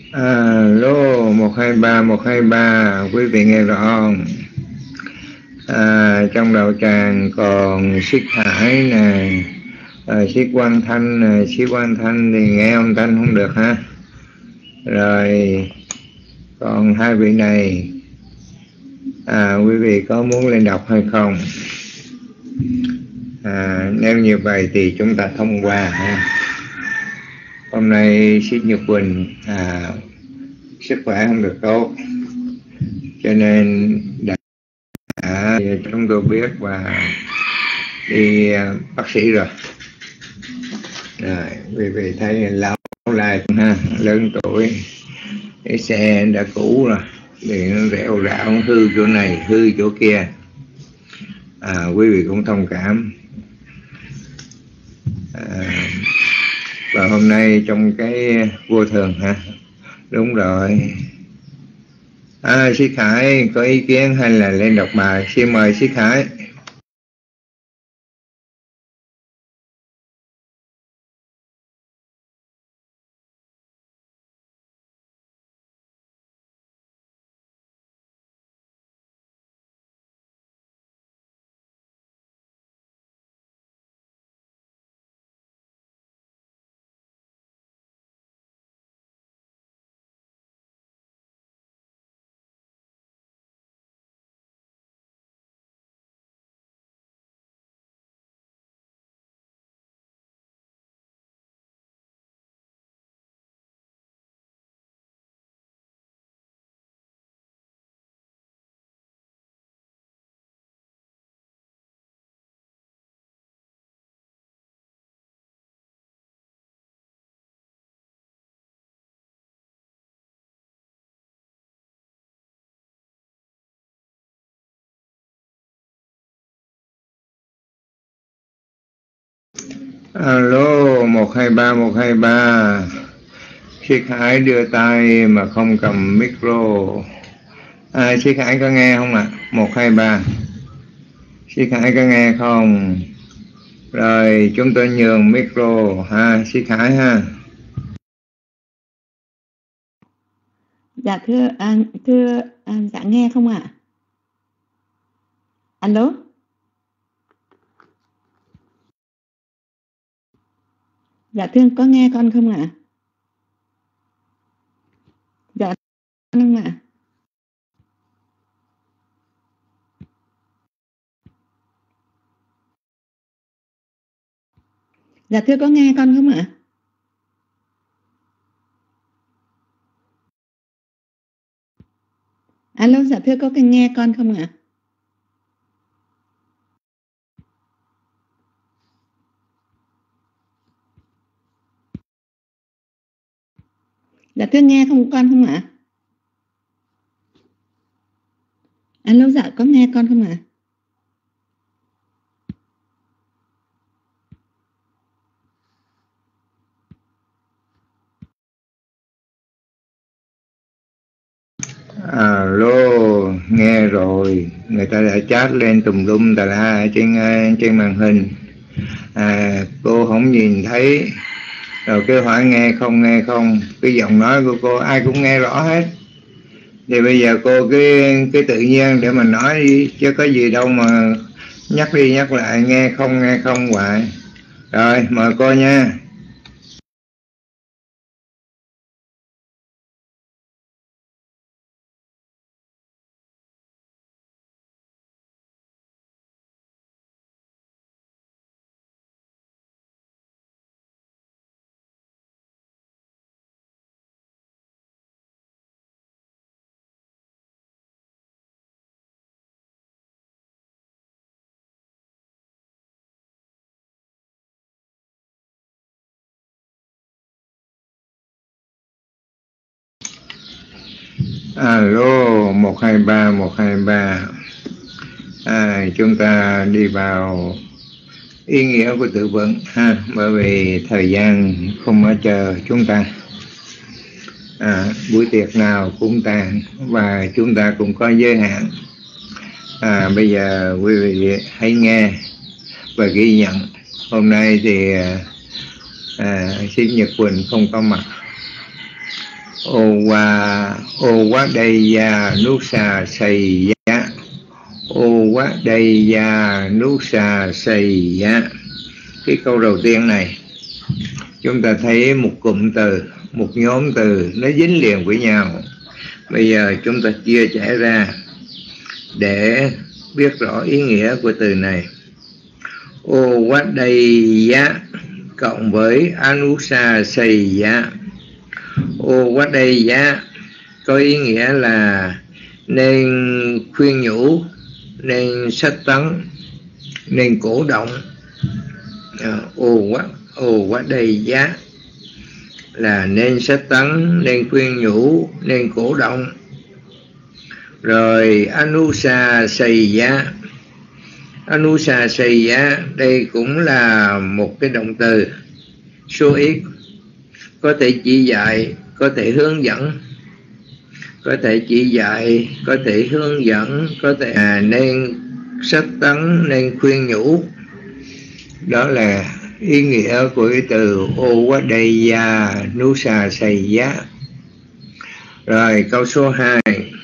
Alo, một hai ba, một hai ba, quý vị nghe rõ không? À, trong đạo tràng còn Siết Hải nè, à, Siết Quang Thanh nè, Siết Quang Thanh thì nghe ông Thanh không được ha. Rồi còn hai vị này, à, quý vị có muốn lên đọc hay không? À, nếu như vậy thì chúng ta thông qua ha. Hôm nay Siết Nhật Quỳnh à, sức khỏe không được tốt, cho nên đã, đã chúng tôi biết và đi bác sĩ rồi. Rồi quý vị thấy lão lại ha, lớn tuổi, cái xe đã cũ rồi, thì nó rẽo rạo, hư chỗ này hư chỗ kia. À, quý vị cũng thông cảm. À, và hôm nay trong cái vô thường ha, đúng rồi. À, Sĩ Khải có ý kiến hay là lên đọc bài? Xin mời Sĩ Khải. Alo, một hai ba, một hai ba. Sĩ Khải đưa tay mà không cầm micro. À, Sĩ Khải có nghe không ạ? À? một hai ba. Sĩ Khải có nghe không? Rồi chúng tôi nhường micro ha, Sĩ Khải ha. Dạ thưa à, thưa à, dạ nghe không ạ? À? Alo. Dạ thưa có nghe con không ạ? À? Dạ không ạ? À? Dạ thưa có nghe con không ạ? À? Alo, dạ thưa có nghe con không ạ? À? Dạ thưa nghe không con không ạ? À? Alo, dạ có nghe con không ạ? À? Alo, nghe rồi, người ta đã chat lên tùm lum tà la trên trên màn hình. À, cô không nhìn thấy, rồi cứ hỏi nghe không nghe không, cái giọng nói của cô ai cũng nghe rõ hết. Thì bây giờ cô cứ cái tự nhiên để mà nói đi, chứ có gì đâu mà nhắc đi nhắc lại nghe không nghe không hoài. Rồi mời cô nha. Alo, một hai ba, một hai ba. À, chúng ta đi vào ý nghĩa của tự vận ha, bởi vì thời gian không ở chờ chúng ta. À, buổi tiệc nào cũng tàn và chúng ta cũng có giới hạn. À, bây giờ quý vị hãy nghe và ghi nhận. Hôm nay thì à, Sĩ Nhật Quỳnh không có mặt. ô qua ô quá đây ya nút xà xây giá, ô quá đây ya nút xà xây giá. Cái câu đầu tiên này chúng ta thấy một cụm từ, một nhóm từ nó dính liền với nhau. Bây giờ chúng ta chia sẻ ra để biết rõ ý nghĩa của từ này. Ô quá đây giá cộng với anusa xây giá. Ô quá đây giá có ý nghĩa là nên khuyên nhủ, nên sách tấn, nên cổ động. À, ô quá ô quá đây giá là nên sách tấn, nên khuyên nhủ, nên cổ động. Rồi anusa xây giá, anusa xây giá đây cũng là một cái động từ số ít, có thể chỉ dạy, có thể hướng dẫn, có thể chỉ dạy, có thể hướng dẫn, có thể à, nên sách tấn, nên khuyên nhủ. Đó là ý nghĩa của cái từ Ovadeya Nusa Xây Giá. Rồi câu số hai,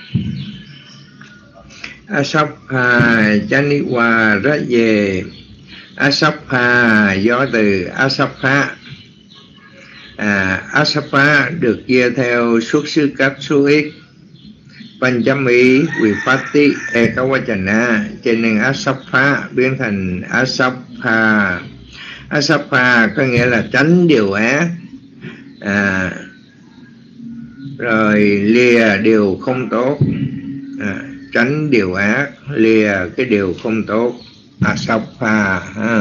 Asapha Chaniwa Raye. Asapha do từ Asapha. à, Asapha được chia theo xuất xứ cách số ít, Panchami Vipatti Ekavachana, cho nên Asapha biến thành Asapha. Asapha có nghĩa là tránh điều ác, à, rồi lìa điều không tốt, à, tránh điều ác, lìa cái điều không tốt, Asapha ha.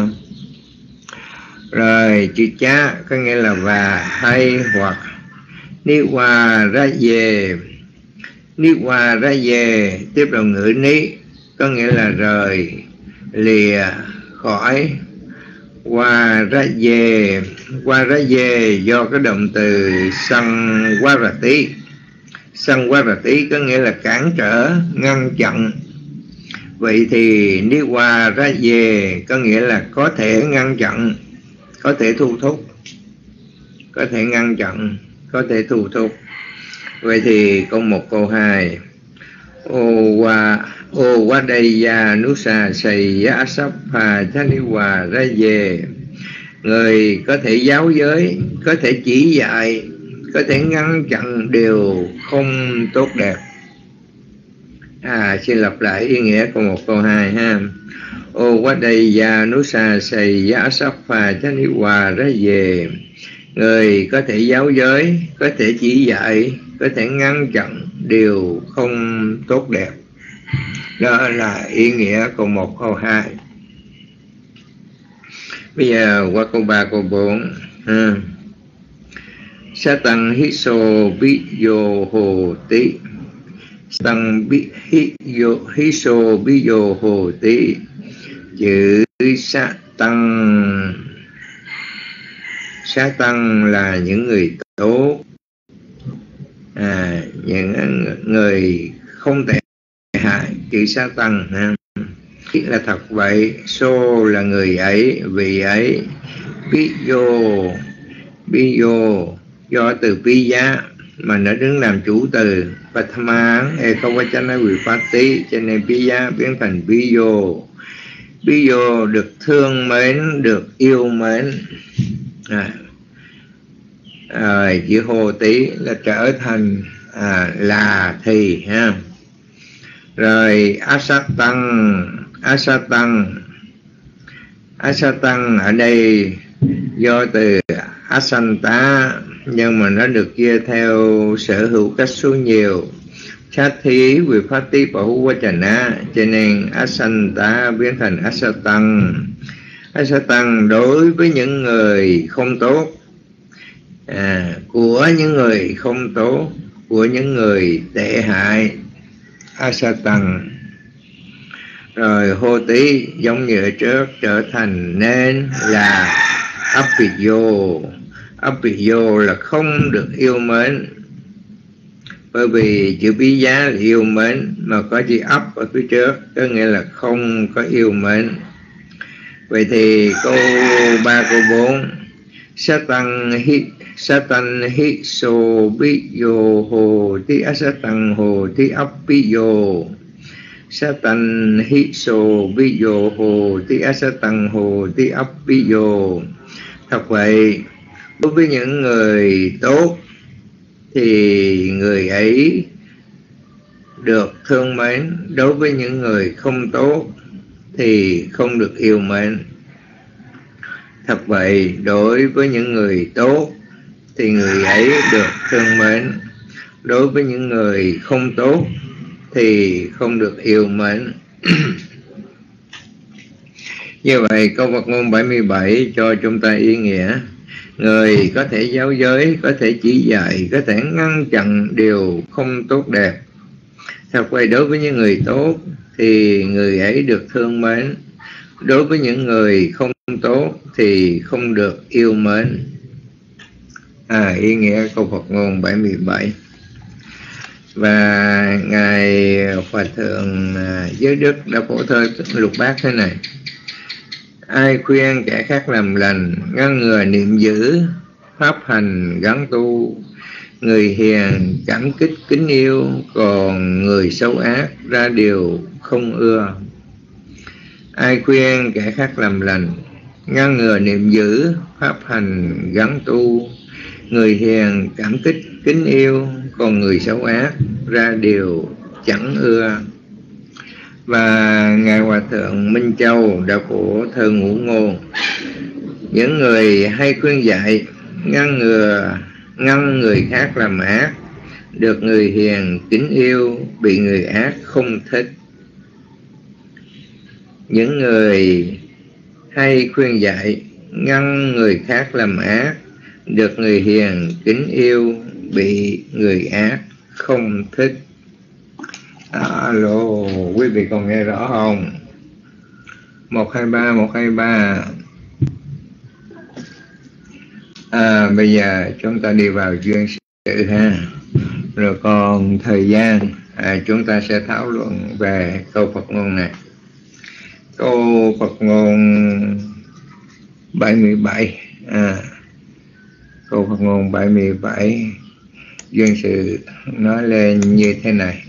Rồi chữ chá có nghĩa là và hay hoặc. Niwa Raye, Niwa Raye tiếp đầu ngữ ní có nghĩa là rời, lìa, khỏi. Qua Raye, qua Raye do cái động từ sang Warati. Sang Warati có nghĩa là cản trở, ngăn chặn. Vậy thì Niwa Raye có nghĩa là có thể ngăn chặn, có thể thu thúc, có thể ngăn chặn, có thể thu thúc. Vậy thì câu một, câu hai, Owa Ovadeya Nusa Xây Asapha Chaniwa Raye, người có thể giáo giới, có thể chỉ dạy, có thể ngăn chặn điều không tốt đẹp. À, xin lặp lại ý nghĩa câu một, câu hai ha. Ovadeya Nusa Xây Asapha Chaniwa Raye, người có thể giáo giới, có thể chỉ dạy, có thể ngăn chặn điều không tốt đẹp. Đó là ý nghĩa câu một, câu hai. Bây giờ qua câu ba, câu bốn. ha. Satang hiso biyo hồ tí. Satang hiso hiso biyo hồ tí. Chữ sát tăng, sát tăng là những người tốt, à, những người không tệ hại. Chữ sát tăng ha. Là thật vậy, so là người ấy, vị ấy. Biyo, biyo do từ piya mà nó đứng làm chủ từ. Pathama ekavachana vipatti, cho nên piya biến thành biyo. Biyo được thương mến, được yêu mến. à, à, chữ hồ tí là trở thành, à, là thì ha. Rồi asatang, asatang, asatang ở đây do từ asanta nhưng mà nó được chia theo sở hữu cách số nhiều. Sát thí vipatti bahuvachana, cho nên asanta biến thành asatang. Asatang đối với những người không tốt, à, của những người không tốt, của những người tệ hại. Asatang. Rồi hô tí giống như ở trước trở thành nên là apiyo. Apiyo là không được yêu mến, bởi vì chữ bí giá là yêu mến mà có chữ ấp ở phía trước có nghĩa là không có yêu mến. Vậy thì câu ba, câu bốn, Satang Satan hi so bi yo hồ ti asatang hồ ti appi yo. Satan hi so bi yo hồ ti asatang hồ ti appi yo. Thật vậy, đối với những người tốt thì người ấy được thương mến, đối với những người không tốt thì không được yêu mến. Thật vậy, đối với những người tốt thì người ấy được thương mến, đối với những người không tốt thì không được yêu mến. Như vậy, câu Phật ngôn bảy mươi bảy cho chúng ta ý nghĩa. Người có thể giáo giới, có thể chỉ dạy, có thể ngăn chặn điều không tốt đẹp. Thật vậy, đối với những người tốt thì người ấy được thương mến, đối với những người không tốt thì không được yêu mến. À, ý nghĩa câu Phật ngôn bảy mươi bảy. Và Ngài Hòa Thượng Giới Đức đã phổ thơ lục bát thế này: ai khuyên kẻ khác làm lành, ngăn ngừa niệm dữ, pháp hành gắng tu, người hiền cảm kích kính yêu, còn người xấu ác ra điều không ưa. Ai khuyên kẻ khác làm lành, ngăn ngừa niệm dữ, pháp hành gắng tu, người hiền cảm kích kính yêu, còn người xấu ác ra điều chẳng ưa. Và Ngài Hòa Thượng Minh Châu đã phổ thơ ngũ ngôn: những người hay khuyên dạy, ngăn ngừa ngăn người khác làm ác, được người hiền kính yêu, bị người ác không thích. Những người hay khuyên dạy, ngăn người khác làm ác, được người hiền kính yêu, bị người ác không thích. Alo, quý vị còn nghe rõ không? Một hai ba, một hai ba. À, bây giờ chúng ta đi vào duyên sự ha. Rồi còn thời gian à, chúng ta sẽ thảo luận về câu Phật ngôn này. Câu Phật ngôn bảy mươi bảy. À, câu Phật ngôn bảy mươi bảy duyên sự nói lên như thế này: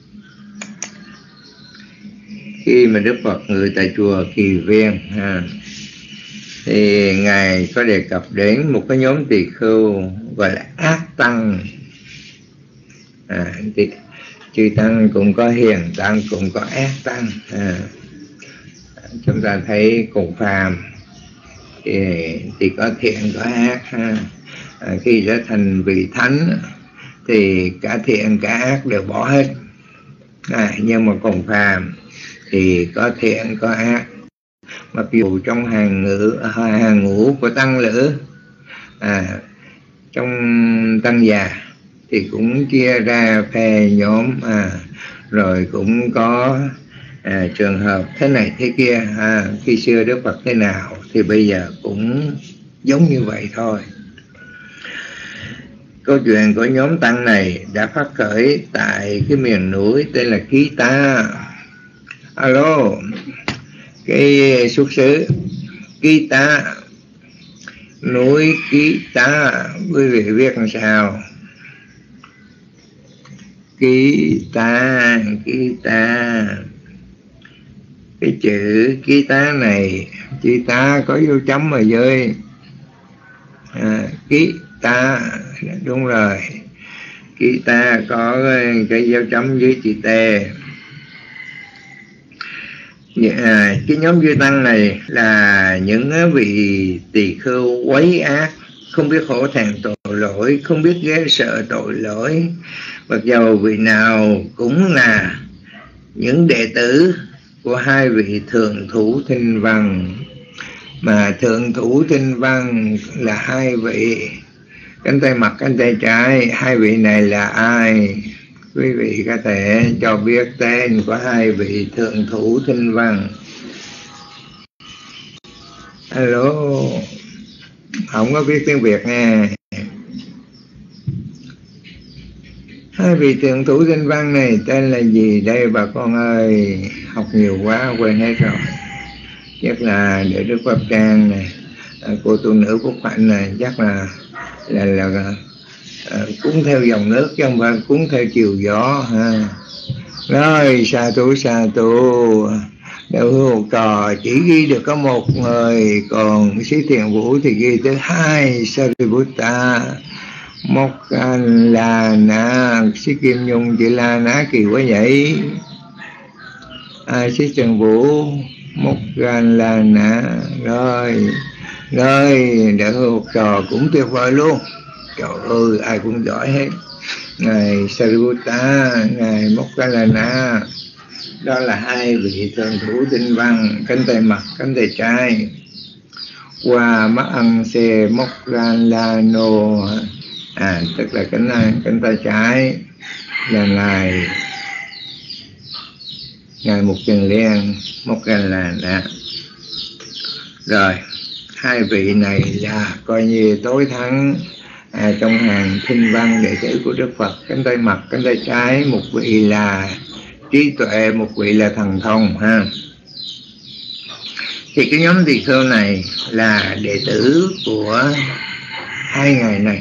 khi mà Đức Phật ngự tại chùa Kỳ Viên ha, thì Ngài có đề cập đến một cái nhóm tỳ khưu gọi là ác tăng. À, thì chư tăng cũng có hiền tăng, cũng có ác tăng. À, chúng ta thấy cùng phàm thì, thì có thiện có ác ha. À, khi đã thành vị thánh thì cả thiện cả ác đều bỏ hết. À, nhưng mà cùng phàm thì có thiện có ác. Mặc dù trong hàng ngữ hàng ngũ của tăng lữ, à, trong tăng già thì cũng chia ra phe nhóm, à, rồi cũng có à, trường hợp thế này thế kia. À, khi xưa Đức Phật thế nào thì bây giờ cũng giống như vậy thôi. Câu chuyện của nhóm tăng này đã phát khởi tại cái miền núi tên là Ký Ta. Alo, cái xuất xứ Ký Ta, núi Ký Ta, quý vị biết làm sao? Ký Ta, Ký Ta. Cái chữ Ký Ta này, chữ ta có dấu chấm mà rơi. À, Ký Ta, đúng rồi. Ký Ta có cái dấu chấm dưới chữ T. À, cái nhóm chư tăng này là những vị tỳ khưu quấy ác, không biết hổ thẹn tội lỗi, không biết ghé sợ tội lỗi. Mặc dầu vị nào cũng là những đệ tử của hai vị thượng thủ Thinh Văn. Mà thượng thủ Thinh Văn là hai vị cánh tay mặt cánh tay trái. Hai vị này là ai? Quý vị có thể cho biết tên của hai vị thượng thủ Thinh Văn. Alo, không có biết tiếng Việt nghe. Hai vị thượng thủ Thinh Văn này tên là gì đây bà con ơi? Học nhiều quá quên hết rồi. Chắc là để Đức Pháp Trang này, cô tu nữ Phúc Hạnh này, chắc là là là à, cuốn theo dòng nước chứ không phải cuốn theo chiều gió ha. Nói sa tu sa tu, đạo hữu học trò chỉ ghi được có một người, còn sĩ thiền vũ thì ghi tới hai Sariputta, Moggallana. Sĩ Kim Nhung chỉ la ná kỳ quá vậy. À, sĩ thiền vũ Moggallana. Rồi rồi đạo hữu học trò cũng tuyệt vời luôn, trời ơi ai cũng giỏi hết. Ngài Sariputta, ngài Moggallana, đó là hai vị thượng thủ tinh văn, cánh tay mặt cánh tay trái. Qua mắt ăn xe Moggallano, à tức là cánh cánh tay trái là ngài ngài Mục Trần Liên Moggallana. Rồi hai vị này là coi như tối thắng à, trong hàng thinh văn đệ tử của Đức Phật. Cánh tay mặt cánh tay trái, một vị là trí tuệ, một vị là thần thông ha. Thì cái nhóm tỳ kheo này là đệ tử của hai ngài này.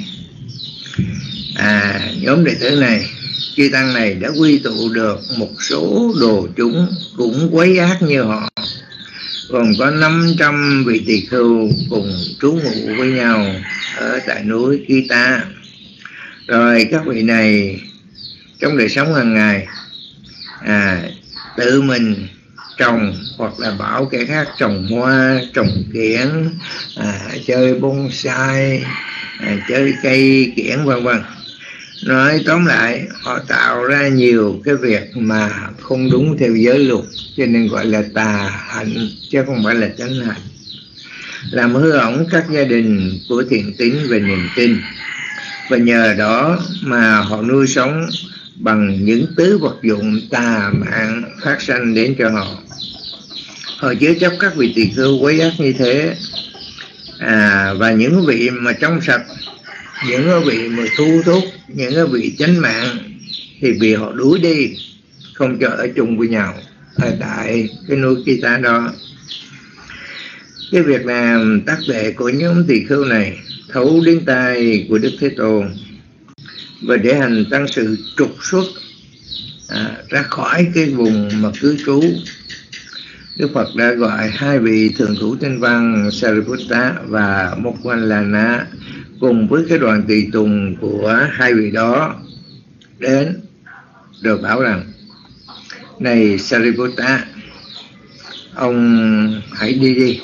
À, nhóm đệ tử này, chư tăng này đã quy tụ được một số đồ chúng cũng quấy ác như họ, còn có năm trăm vị tỳ khưu cùng trú ngụ với nhau ở tại núi Kita. Rồi các vị này trong đời sống hàng ngày à, tự mình trồng hoặc là bảo kẻ khác trồng hoa, trồng kiển, à, chơi bonsai, à, chơi cây kiển vân vân. Nói tóm lại họ tạo ra nhiều cái việc mà không đúng theo giới luật, cho nên gọi là tà hạnh chứ không phải là chánh hạnh, làm hư hỏng các gia đình của thiện tín về niềm tin. Và nhờ đó mà họ nuôi sống bằng những tứ vật dụng tà mạng phát sanh đến cho họ. Họ chứa chấp các vị tỳ khưu quấy ác như thế, à, và những vị mà trong sạch, những vị mà thu thúc, những vị chánh mạng thì bị họ đuổi đi, không cho ở chung với nhau ở tại cái núi Kita đó. Cái việc làm tác đệ của nhóm tỳ khưu này thấu đến tai của Đức Thế Tôn, và để hành tăng sự trục xuất à, ra khỏi cái vùng mà cư trú. Đức Phật đã gọi hai vị thượng thủ tinh văn Sariputta và Moggallana cùng với cái đoàn tùy tùng của hai vị đó đến, rồi bảo rằng: này Sariputta, ông hãy đi đi.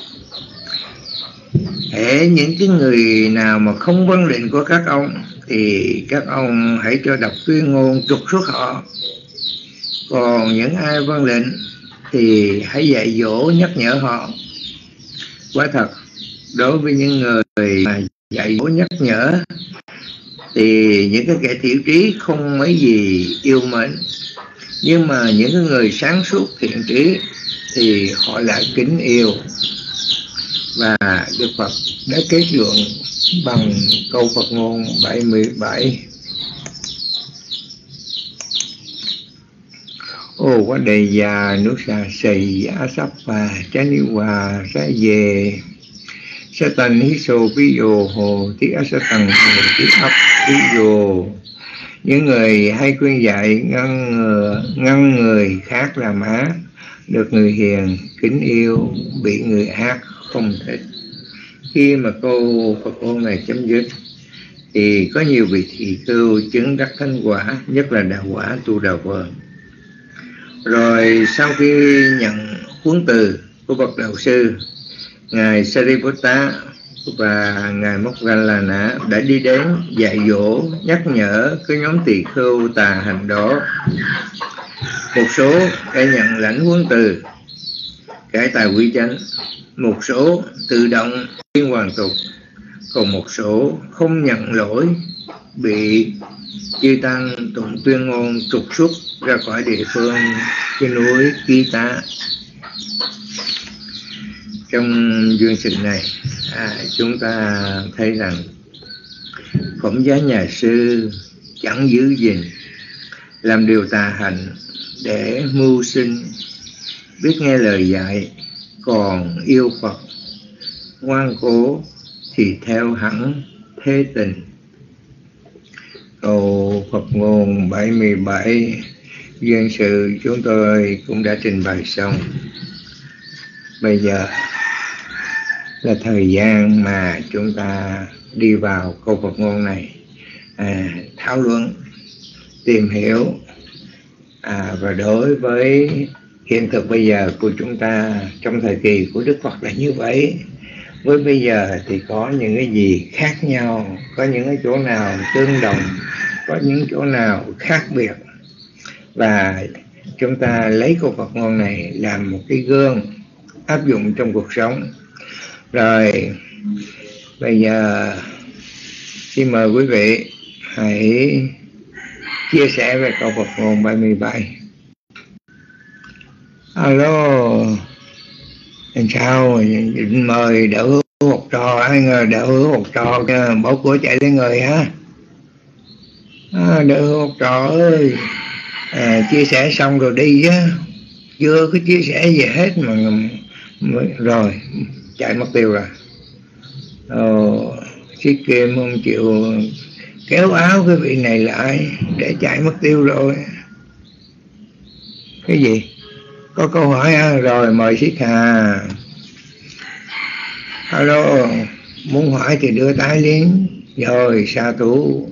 Hễ những cái người nào mà không vâng lệnh của các ông thì các ông hãy cho đọc tuyên ngôn trục xuất họ. Còn những ai vâng lệnh thì hãy dạy dỗ nhắc nhở họ. Quả thật, đối với những người mà dạy dỗ nhắc nhở thì những cái kẻ thiểu trí không mấy gì yêu mến, nhưng mà những cái người sáng suốt thiện trí thì họ lại kính yêu. Và Đức Phật đã kết luận bằng câu Phật ngôn bảy mươi bảy: ô quá đề già nước xa xây giá sắp và chá ni hòa ra về sa tần hí sô ví dồ hồ tí á sa tần hồ tí ấp ví dồ. Những người hay khuyên dạy ngăn ngăn người khác làm ác, được người hiền kính yêu, bị người ác không thích. Khi mà câu Phật ngôn này chấm dứt thì có nhiều vị tỳ khưu chứng đắc thánh quả, nhất là đạo quả tu đạo vườn. Rồi sau khi nhận huấn từ của bậc đạo sư, ngài Sariputta và ngài Moggallana đã đi đến dạy dỗ nhắc nhở cái nhóm tỳ khưu tà hành đó. Một số đã nhận lãnh huấn từ cải tài quy chánh, một số tự động liên hoàn tục, còn một số không nhận lỗi, bị chư tăng tụng tuyên ngôn trục xuất ra khỏi địa phương cái núi Kita. Trong duyên sự này à, chúng ta thấy rằng phẩm giá nhà sư chẳng giữ gìn, làm điều tà hạnh để mưu sinh, biết nghe lời dạy, còn yêu Phật, ngoan cố thì theo hẳn thế tình. Câu Phật ngôn bảy mươi bảy duyên sự chúng tôi cũng đã trình bày xong. Bây giờ là thời gian mà chúng ta đi vào câu Phật ngôn này, à, thảo luận, tìm hiểu. À, và đối với hiện thực bây giờ của chúng ta trong thời kỳ của Đức Phật là như vậy. Với bây giờ thì có những cái gì khác nhau, có những cái chỗ nào tương đồng, có những chỗ nào khác biệt. Và chúng ta lấy câu Phật ngôn này làm một cái gương áp dụng trong cuộc sống. Rồi bây giờ xin mời quý vị hãy chia sẻ về câu Phật ngôn bảy mươi bảy. Alo, làm sao định mời đạo hữu học trò, ai ngờ đạo hữu học trò bỏ của chạy lên người hả? À, đạo hữu học trò ơi, à, chia sẻ xong rồi đi á, chưa có chia sẻ gì hết mà, mà rồi chạy mất tiêu rồi. Ồ, Chiếc Kim không chịu kéo áo cái vị này lại để chạy mất tiêu rồi. Cái gì? Có câu hỏi à? Rồi mời Siết Hà. Alo, muốn hỏi thì đưa tay lên. Rồi sa thủ.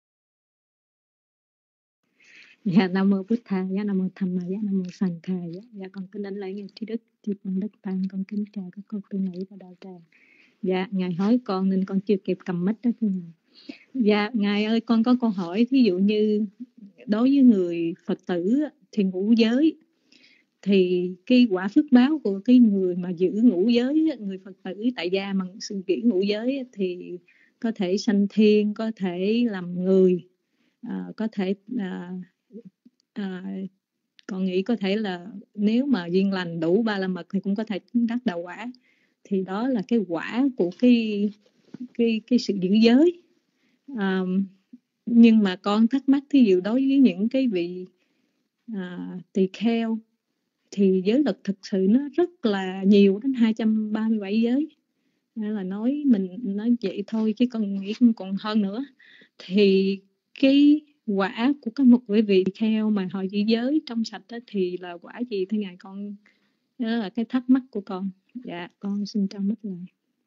Dạ nam mô Bụt Thầy, dạ nam mô Tham Ma, dạ nam mô Sanh Thầy. Dạ, dạ con kính đánh lễ ngài trí đức, chư tôn đức tăng, con kính chào các cô tu nữ và đạo tràng. Dạ ngài hỏi con nên con chưa kịp cầm mic đó thưa ngài. Dạ ngài ơi, con có câu hỏi, thí dụ như đối với người Phật tử thì ngũ giới, thì cái quả phước báo của cái người mà giữ ngũ giới, người Phật tử tại gia mà sự giữ ngũ giới thì có thể sanh thiên, có thể làm người, à, có thể à, à, con nghĩ có thể là nếu mà duyên lành đủ ba la mật thì cũng có thể đắc đạo quả. Thì đó là cái quả của cái cái cái sự giữ giới. À, nhưng mà con thắc mắc, thí dụ đối với những cái vị à, tỳ kheo thì giới luật thực sự nó rất là nhiều, đến hai trăm ba mươi bảy giới. Nên là nói mình nói vậy thôi chứ con nghĩ còn hơn nữa. Thì cái quả của các một vị vị kheo mà họ giữ giới trong sạch đó thì là quả gì thưa ngài? Con đó là cái thắc mắc của con. Dạ con xin trao mất lại.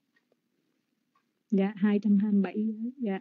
Dạ hai trăm hai mươi bảy giới. Dạ.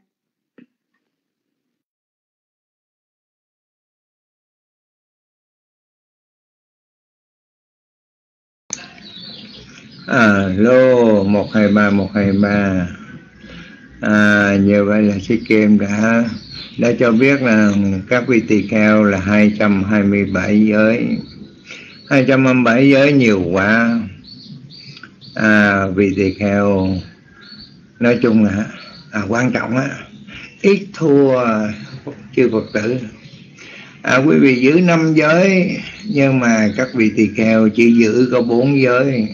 À, lô một hai ba một hai ba. À, như vậy là Sư Kim đã đã cho biết là các vị tỳ kheo là hai trăm hai mươi bảy giới. hai trăm hai mươi bảy giới nhiều quá. À, vị tỳ kheo nói chung là à, quan trọng á, ít thua chư Phật tử. À, quý vị giữ năm giới nhưng mà các vị tỳ kheo chỉ giữ có bốn giới.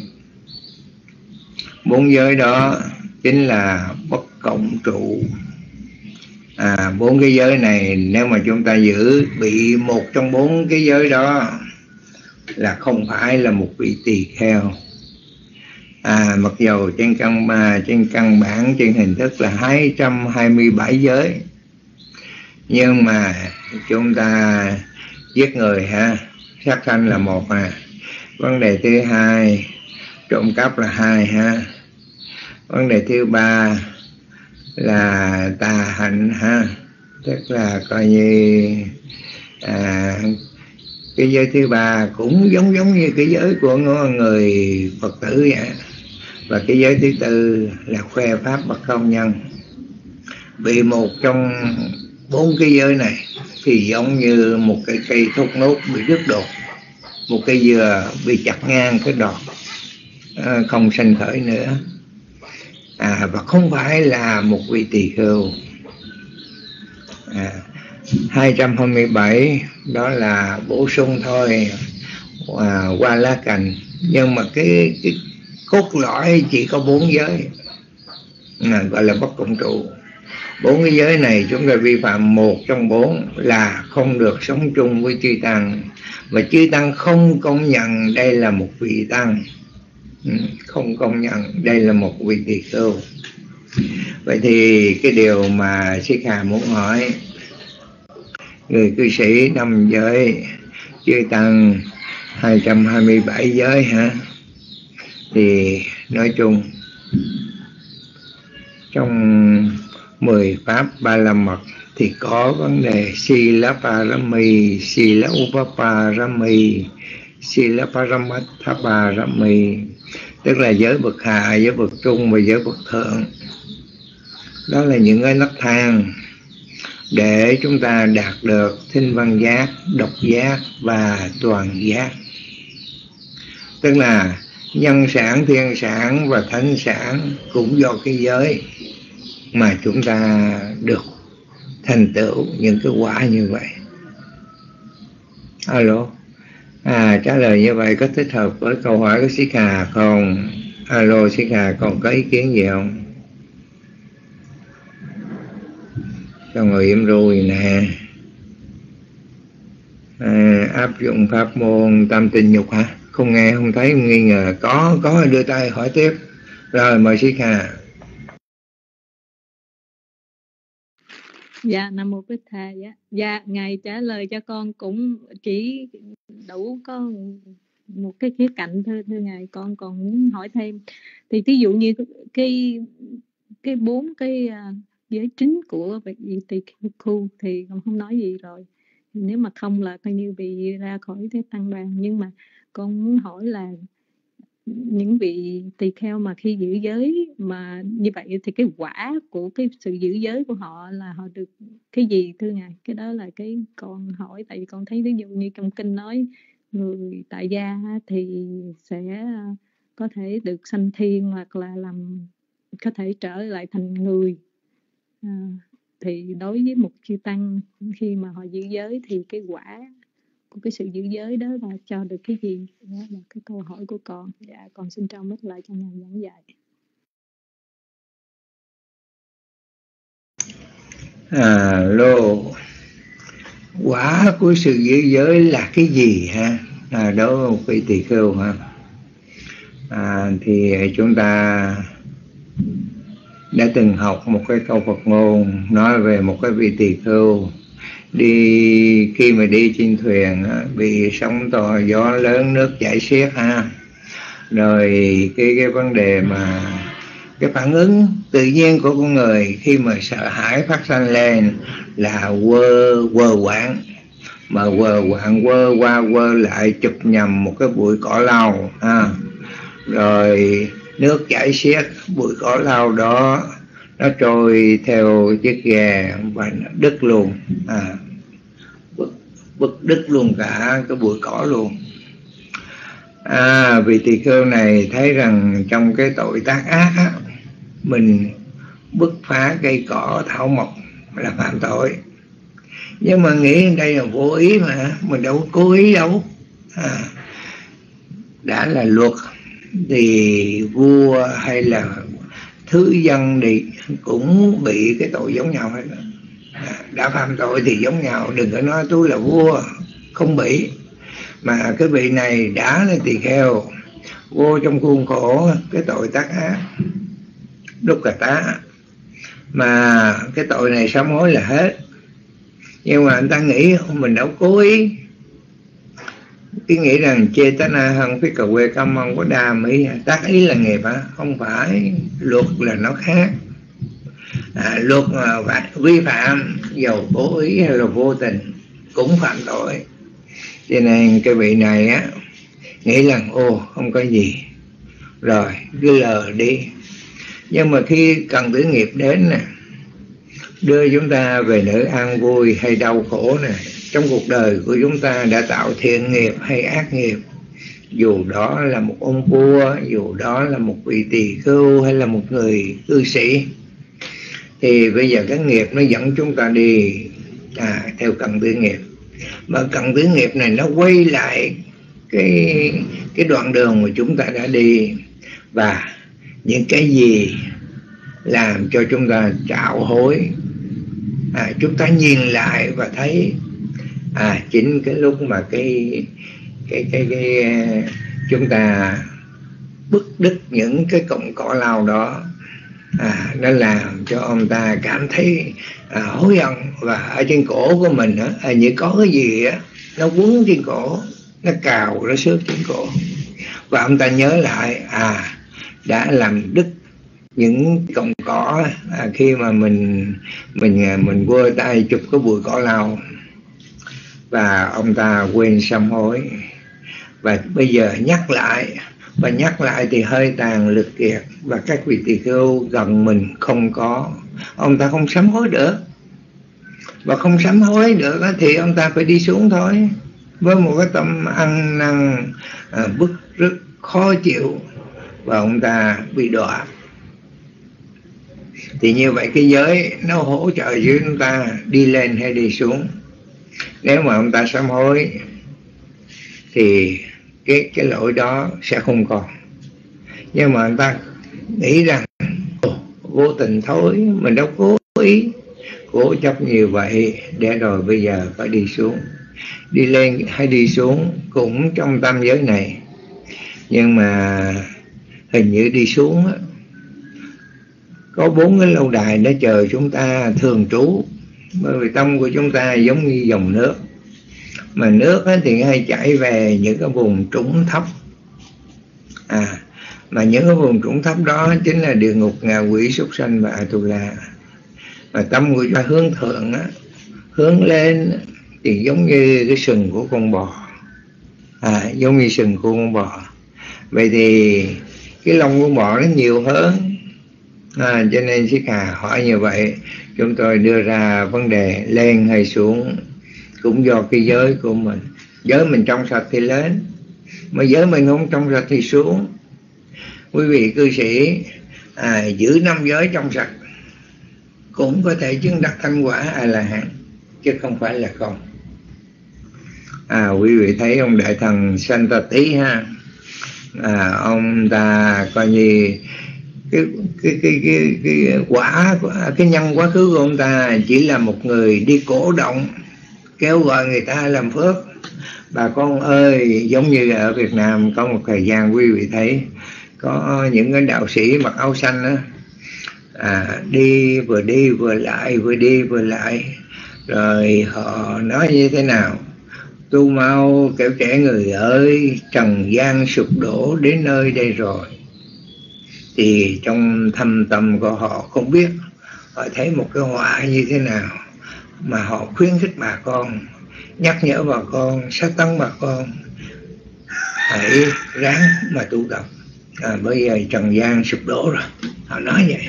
Bốn giới đó chính là bất cộng trụ. À, bốn cái giới này nếu mà chúng ta giữ bị một trong bốn cái giới đó là không phải là một vị tỳ kheo. À, mặc dầu trên căn mà trên căn bản trên hình thức là hai trăm hai mươi bảy giới, nhưng mà chúng ta giết người ha, sát sanh là một à. Vấn đề thứ hai, trộm cắp là hai ha. Vấn đề thứ ba là tà hạnh ha, tức là coi như à, cái giới thứ ba cũng giống giống như cái giới của người Phật tử vậy. Và cái giới thứ tư là khoe pháp bất không nhân. Bị một trong bốn cái giới này thì giống như một cái cây thốt nốt bị đứt đột, một cây dừa bị chặt ngang cái đọt, à, không sanh khởi nữa. À, và không phải là một vị tỳ kheo. À, hai trăm hai mươi bảy đó là bổ sung thôi, à, qua lá cành. Nhưng mà cái, cái cốt lõi chỉ có bốn giới, à, gọi là bất cộng trụ. Bốn cái giới này chúng ta vi phạm một trong bốn là không được sống chung với chư tăng, và chư tăng không công nhận đây là một vị tăng, không công nhận đây là một vị tỳ kheo. Vậy thì cái điều mà Siết Hà muốn hỏi người cư sĩ năm giới, chư tăng hai trăm hai mươi bảy giới hả? Thì nói chung trong mười pháp ba la mật thì có vấn đề Sila Parami, Sila Upaparami, Sila Paramatthaparami, tức là giới bậc hạ, giới bậc trung và giới bậc thượng. Đó là những cái nấc thang để chúng ta đạt được thinh văn giác, độc giác và toàn giác. Tức là nhân sản, thiên sản và thánh sản cũng do cái giới mà chúng ta được thành tựu những cái quả như vậy. Alo, à, trả lời như vậy có thích hợp với câu hỏi của Sĩ Hà không? Alo, Sĩ Hà còn có ý kiến gì không? Cho ngồi im rồi nè. À, áp dụng pháp môn tam tình nhục hả? Không nghe, không thấy, không nghi ngờ. Có, có đưa tay hỏi tiếp. Rồi, mời Sĩ Hà. Dạ, Nam Mô Bích Thầy. Dạ. Dạ, Ngài trả lời cho con cũng chỉ đủ có một cái khía cạnh thôi, thưa Ngài. Con còn muốn hỏi thêm. Thì ví dụ như cái cái bốn cái uh, giới chính của vị tỳ khu thì con không nói gì rồi. Nếu mà không là coi như bị ra khỏi cái tăng đoàn. Nhưng mà con muốn hỏi là những vị tỳ kheo mà khi giữ giới mà như vậy thì cái quả của cái sự giữ giới của họ là họ được cái gì, thưa Ngài? Cái đó là cái con hỏi, tại vì con thấy ví dụ như trong kinh nói người tại gia thì sẽ có thể được sanh thiên hoặc là làm có thể trở lại thành người. À, thì đối với một chư tăng khi mà họ giữ giới thì cái quả của cái sự giữ giới đó là cho được cái gì? Đó là cái câu hỏi của con. Dạ, con xin trao mất lại cho Ngài giảng dạy. À, lô, quả của sự giữ giới là cái gì ha? À, đó một vị tỳ khưu ha. À, thì chúng ta đã từng học một cái câu Phật ngôn nói về một cái vị tỳ khưu đi khi mà đi trên thuyền bị sóng to gió lớn nước chảy xiết ha, rồi cái cái vấn đề mà cái phản ứng tự nhiên của con người khi mà sợ hãi phát sinh lên là quơ quơ quạng, mà quơ quạng quơ qua quơ lại chụp nhầm một cái bụi cỏ lau ha, rồi nước chảy xiết, bụi cỏ lau đó nó trôi theo chiếc ghe và nó đứt luôn, à, bứt, bứt đứt luôn cả cái bụi cỏ luôn. À, vị tỳ khưu này thấy rằng trong cái tội tác ác á, mình bứt phá cây cỏ thảo mộc là phạm tội, nhưng mà nghĩ đây là vô ý mà mình đâu có cố ý đâu. À, đã là luật thì vua hay là thứ dân thì cũng bị cái tội giống nhau hết. À, đã phạm tội thì giống nhau, đừng có nói tôi là vua không bị. Mà cái vị này đã là tỳ kheo vô trong khuôn khổ cái tội tác ác đúc cà tá, mà cái tội này sám hối là hết, nhưng mà anh ta nghĩ mình đâu cố ý. Cái nghĩ rằng chê tá na hân phí cà quê cam mong có đa mỹ, tác ý là nghiệp hả? Không phải, luật là nó khác. À, luật mà vi phạm dầu cố ý hay là vô tình cũng phạm tội. Cho nên cái vị này á nghĩ rằng ô không có gì, rồi cứ lờ đi. Nhưng mà khi cần tử nghiệp đến nè, đưa chúng ta về nơi an vui hay đau khổ nè, trong cuộc đời của chúng ta đã tạo thiện nghiệp hay ác nghiệp, dù đó là một ông vua, dù đó là một vị tỳ khưu hay là một người cư sĩ, thì bây giờ cái nghiệp nó dẫn chúng ta đi à, theo cần tử nghiệp. Mà cần tử nghiệp này nó quay lại cái cái đoạn đường mà chúng ta đã đi, và những cái gì làm cho chúng ta trạo hối. À, chúng ta nhìn lại và thấy à, chính cái lúc mà cái cái cái cái chúng ta bứt đứt những cái cọng cỏ lau đó, à, nó làm cho ông ta cảm thấy à, hối hận. Và ở trên cổ của mình á, à, như có cái gì á nó quấn trên cổ, nó cào, nó xước trên cổ, và ông ta nhớ lại à đã làm đứt những cọng cỏ à, khi mà mình mình mình quơ tay chụp cái bụi cỏ lau, và ông ta quên sám hối. Và bây giờ nhắc lại, và nhắc lại thì hơi tàn lực kiệt, và các vị tỳ khưu gần mình không có, ông ta không sám hối được. Và không sám hối được thì ông ta phải đi xuống thôi, với một cái tâm ăn năn à, bức rất khó chịu, và ông ta bị đọa. Thì như vậy cái giới nó hỗ trợ với chúng ta đi lên hay đi xuống. Nếu mà ông ta sám hối thì cái cái lỗi đó sẽ không còn. Nhưng mà người ta nghĩ rằng vô tình thôi, mình đâu cố ý, cố chấp như vậy để rồi bây giờ phải đi xuống. Đi lên hay đi xuống cũng trong tam giới này, nhưng mà hình như đi xuống á, có bốn cái lâu đài đã chờ chúng ta thường trú. Bởi vì tâm của chúng ta giống như dòng nước, mà nước thì hay chảy về những cái vùng trũng thấp, à mà những cái vùng trũng thấp đó chính là địa ngục, ngạ quỷ, súc sanh và Atula. Mà tâm của chúng ta hướng thượng á, hướng lên thì giống như cái sừng của con bò, à giống như sừng của con bò. Vậy thì cái lông của bò nó nhiều hơn, à, cho nên Siết Hà hỏi như vậy. Chúng tôi đưa ra vấn đề lên hay xuống cũng do cái giới của mình. Giới mình trong sạch thì lên, mà giới mình không trong sạch thì xuống. Quý vị cư sĩ à, giữ năm giới trong sạch cũng có thể chứng đắc thanh quả A La Hán, chứ không phải là không. À, quý vị thấy ông đại thần Santa Tí ha, à, ông ta coi như cái cái cái cái cái quả cái nhân quá khứ của ông ta chỉ là một người đi cổ động kêu gọi người ta làm phước. Bà con ơi, giống như ở Việt Nam có một thời gian quý vị thấy có những cái đạo sĩ mặc áo xanh đó, à, đi vừa đi vừa lại, vừa đi vừa lại, rồi họ nói như thế nào: tu mau kẻo trẻ người ơi, trần gian sụp đổ đến nơi đây rồi. Thì trong thâm tâm của họ không biết họ thấy một cái họa như thế nào, mà họ khuyến khích bà con, nhắc nhở bà con, sát tấn bà con hãy ráng mà tu tập, à, bây giờ trần gian sụp đổ rồi, họ nói vậy.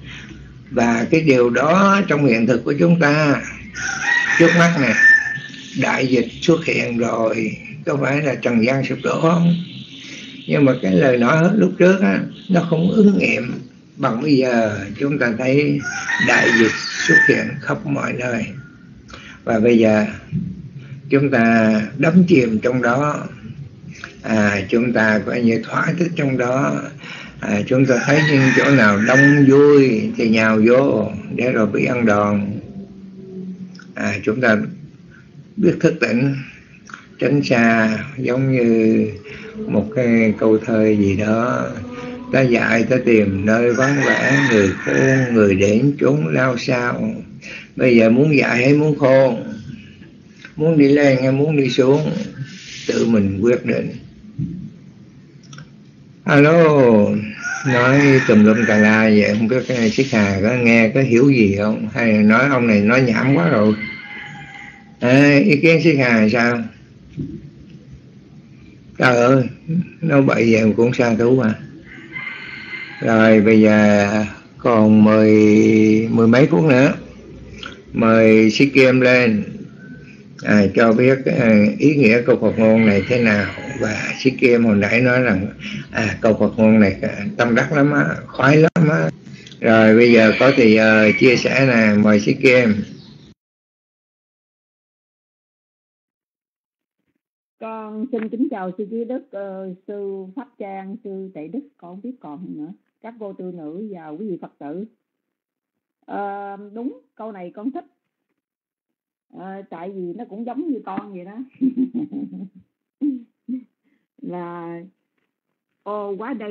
Và cái điều đó trong hiện thực của chúng ta trước mắt nè, đại dịch xuất hiện rồi, có phải là trần gian sụp đổ không? Nhưng mà cái lời nói lúc trước á, nó không ứng nghiệm bằng bây giờ. Chúng ta thấy đại dịch xuất hiện khắp mọi nơi, và bây giờ chúng ta đắm chìm trong đó, à, chúng ta coi như thỏa thích trong đó, à, chúng ta thấy những chỗ nào đông vui thì nhào vô để rồi bị ăn đòn. À, chúng ta biết thức tỉnh, tránh xa, giống như một cái câu thơ gì đó: ta dạy ta tìm nơi vắng vẻ, người khôn người đến chốn lao sao. Bây giờ muốn dạy hay muốn khôn, muốn đi lên hay muốn đi xuống, tự mình quyết định. Alo, nói tùm lum tà la vậy, không biết cái Siết Hà có nghe có hiểu gì không, hay nói ông này nói nhảm quá rồi. À, ý kiến Siết Hà sao? Trời ơi, nói bậy vậy cũng sa thú à. Rồi bây giờ còn mười mười mấy phút nữa, mời Sĩ Kim lên, à, cho biết à, ý nghĩa câu Phật ngôn này thế nào. Và Sĩ Kim hồi nãy nói rằng à, câu Phật ngôn này tâm đắc lắm á, khoái lắm á. Rồi bây giờ có thì uh, chia sẻ nè, mời Sĩ Kim. Con xin kính chào sư Trí Đức, uh, sư Pháp Trang, sư Tệ Đức, con không biết còn nữa, các cô tư nữ và quý vị Phật tử. Uh, đúng, câu này con thích, uh, tại vì nó cũng giống như con vậy đó. Là ô quá đầy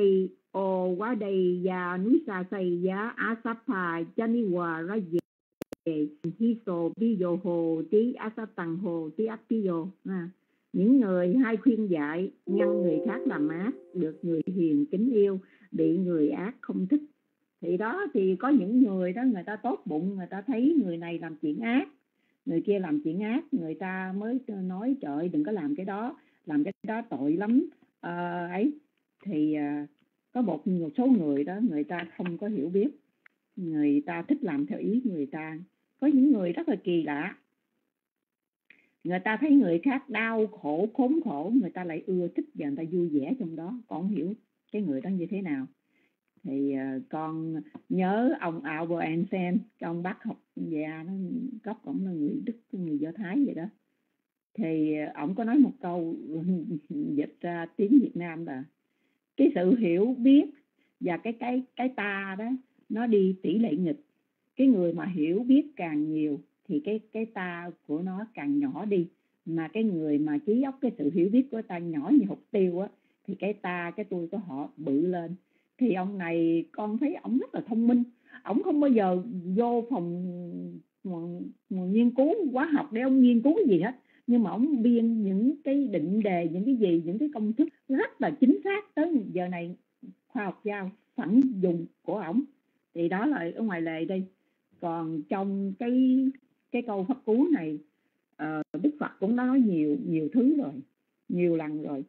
Ồ quá đầy già núi xà xầy giá Asapa Chaniwa ra về Hiso Biyo Hồ Tí Asatang Hồ Tí Apiyo. À, những người hay khuyên dạy, ngăn người khác làm ác, được người hiền kính yêu, bị người ác không thích. Thì đó thì có những người đó người ta tốt bụng, người ta thấy người này làm chuyện ác, người kia làm chuyện ác, người ta mới nói trời đừng có làm cái đó, làm cái đó tội lắm. À, ấy thì à, có một, một số người đó người ta không có hiểu biết, người ta thích làm theo ý người ta. Có những người rất là kỳ lạ, người ta thấy người khác đau khổ khốn khổ, người ta lại ưa thích và người ta vui vẻ trong đó. Con hiểu cái người đó như thế nào. Thì uh, con nhớ ông Albert Einstein, cái ông bác học gia nó gốc ổng là người Đức, người Do Thái vậy đó. Thì uh, ổng có nói một câu dịch ra tiếng Việt Nam là cái sự hiểu biết và cái cái cái ta đó nó đi tỷ lệ nghịch. Cái người mà hiểu biết càng nhiều thì cái cái ta của nó càng nhỏ đi, mà cái người mà trí óc, cái sự hiểu biết của ta nhỏ như hột tiêu á, thì cái ta, cái tôi của họ bự lên. Thì ông này con thấy ông rất là thông minh, ông không bao giờ vô phòng nghiên cứu hóa học để ông nghiên cứu cái gì hết, nhưng mà ông biên những cái định đề, những cái gì, những cái công thức rất là chính xác, tới giờ này khoa học gia phản dùng của ổng. Thì đó là ở ngoài lề đây. Còn trong cái cái câu pháp cú này, uh, Đức Phật cũng đã nói nhiều nhiều thứ rồi, nhiều lần rồi.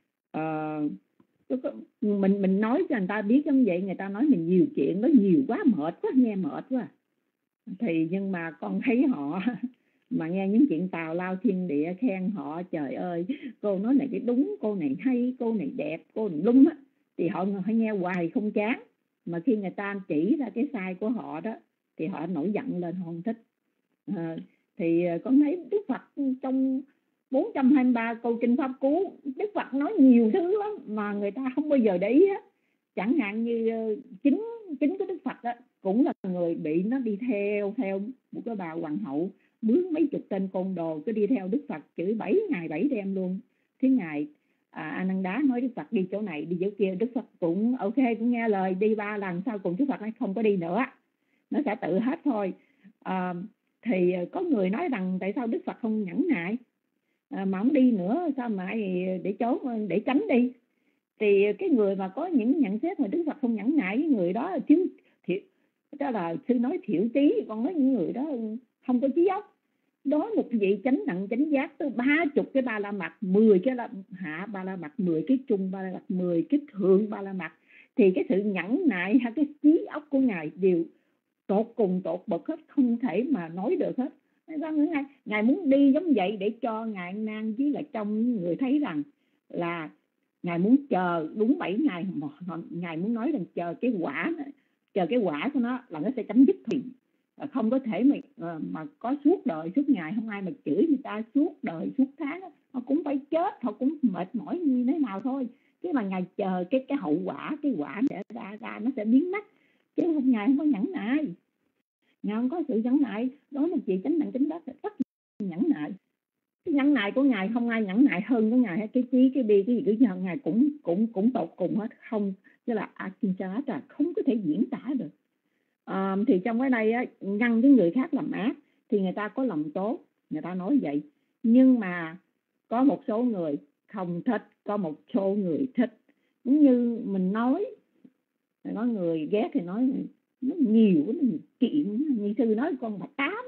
Uh, mình mình nói cho người ta biết như vậy, người ta nói mình nhiều chuyện, nói nhiều quá mệt quá, nghe mệt quá. Thì nhưng mà con thấy họ mà nghe những chuyện tào lao thiên địa, khen họ trời ơi cô nói này cái đúng, cô này hay, cô này đẹp, cô này đúng á, thì họ phải nghe hoài không chán. Mà khi người ta chỉ ra cái sai của họ đó thì họ nổi giận lên, họ không thích. À, thì con thấy Đức Phật trong bốn trăm hai mươi ba câu kinh pháp cú, Đức Phật nói nhiều thứ lắm mà người ta không bao giờ để ý á. Chẳng hạn như chính chính của Đức Phật đó cũng là người bị nó đi theo theo một cái bà hoàng hậu mướn mấy chục tên côn đồ cứ đi theo Đức Phật chửi bảy ngày bảy đêm luôn. Thế ngày à, Ananda nói Đức Phật đi chỗ này đi chỗ kia, Đức Phật cũng ok, cũng nghe lời, đi ba lần sau cùng Đức Phật nói không có đi nữa, nó sẽ tự hết thôi. À, thì có người nói rằng tại sao Đức Phật không nhẫn nại à, mà không đi nữa, sao mà để trốn, để tránh đi. Thì cái người mà có những nhận xét mà Đức Phật không nhẫn nại, với người đó chứ thiểu, đó là sư nói thiểu trí, còn nói những người đó không có trí óc. Đó một vị chánh đẳng chánh giác tới ba chục cái ba la mật, mười cái là hạ ba la mật, mười cái trung ba la mật, mười cái thượng ba la mật, thì cái sự nhẫn nại hay cái trí óc của ngài đều tột cùng tột bậc hết, không thể mà nói được hết. Ngài, ngài muốn đi giống vậy để cho ngài nan với lại trong người thấy rằng là ngài muốn chờ đúng bảy ngày, ngài muốn nói rằng chờ cái quả, chờ cái quả của nó là nó sẽ chấm dứt. Thì không có thể mà mà có suốt đời suốt ngày, không ai mà chửi người ta suốt đời suốt tháng, họ cũng phải chết, họ cũng mệt mỏi như thế nào thôi. Chứ mà ngài chờ cái cái hậu quả, cái quả sẽ ra ra nó sẽ biến mất, chứ không, ngài không có nhẫn nại, ngài không có sự nhẫn nại. Đó là chị chánh đẳng chánh giác rất nhẫn nại. Cái nhẫn nại của ngài không ai nhẫn nại hơn của ngài, cái trí cái bi cái gì cứ nhờ ngài cũng cũng cũng tột cùng hết, không, tức là Akinchara không có thể diễn tả được. À, thì trong cái này á, ngăn cái người khác làm ác thì người ta có lòng tốt, người ta nói vậy. Nhưng mà có một số người không thích, có một số người thích. Cũng như mình nói, có người ghét thì nói nó nhiều, nó nhiều chuyện, như sư nói con bà tám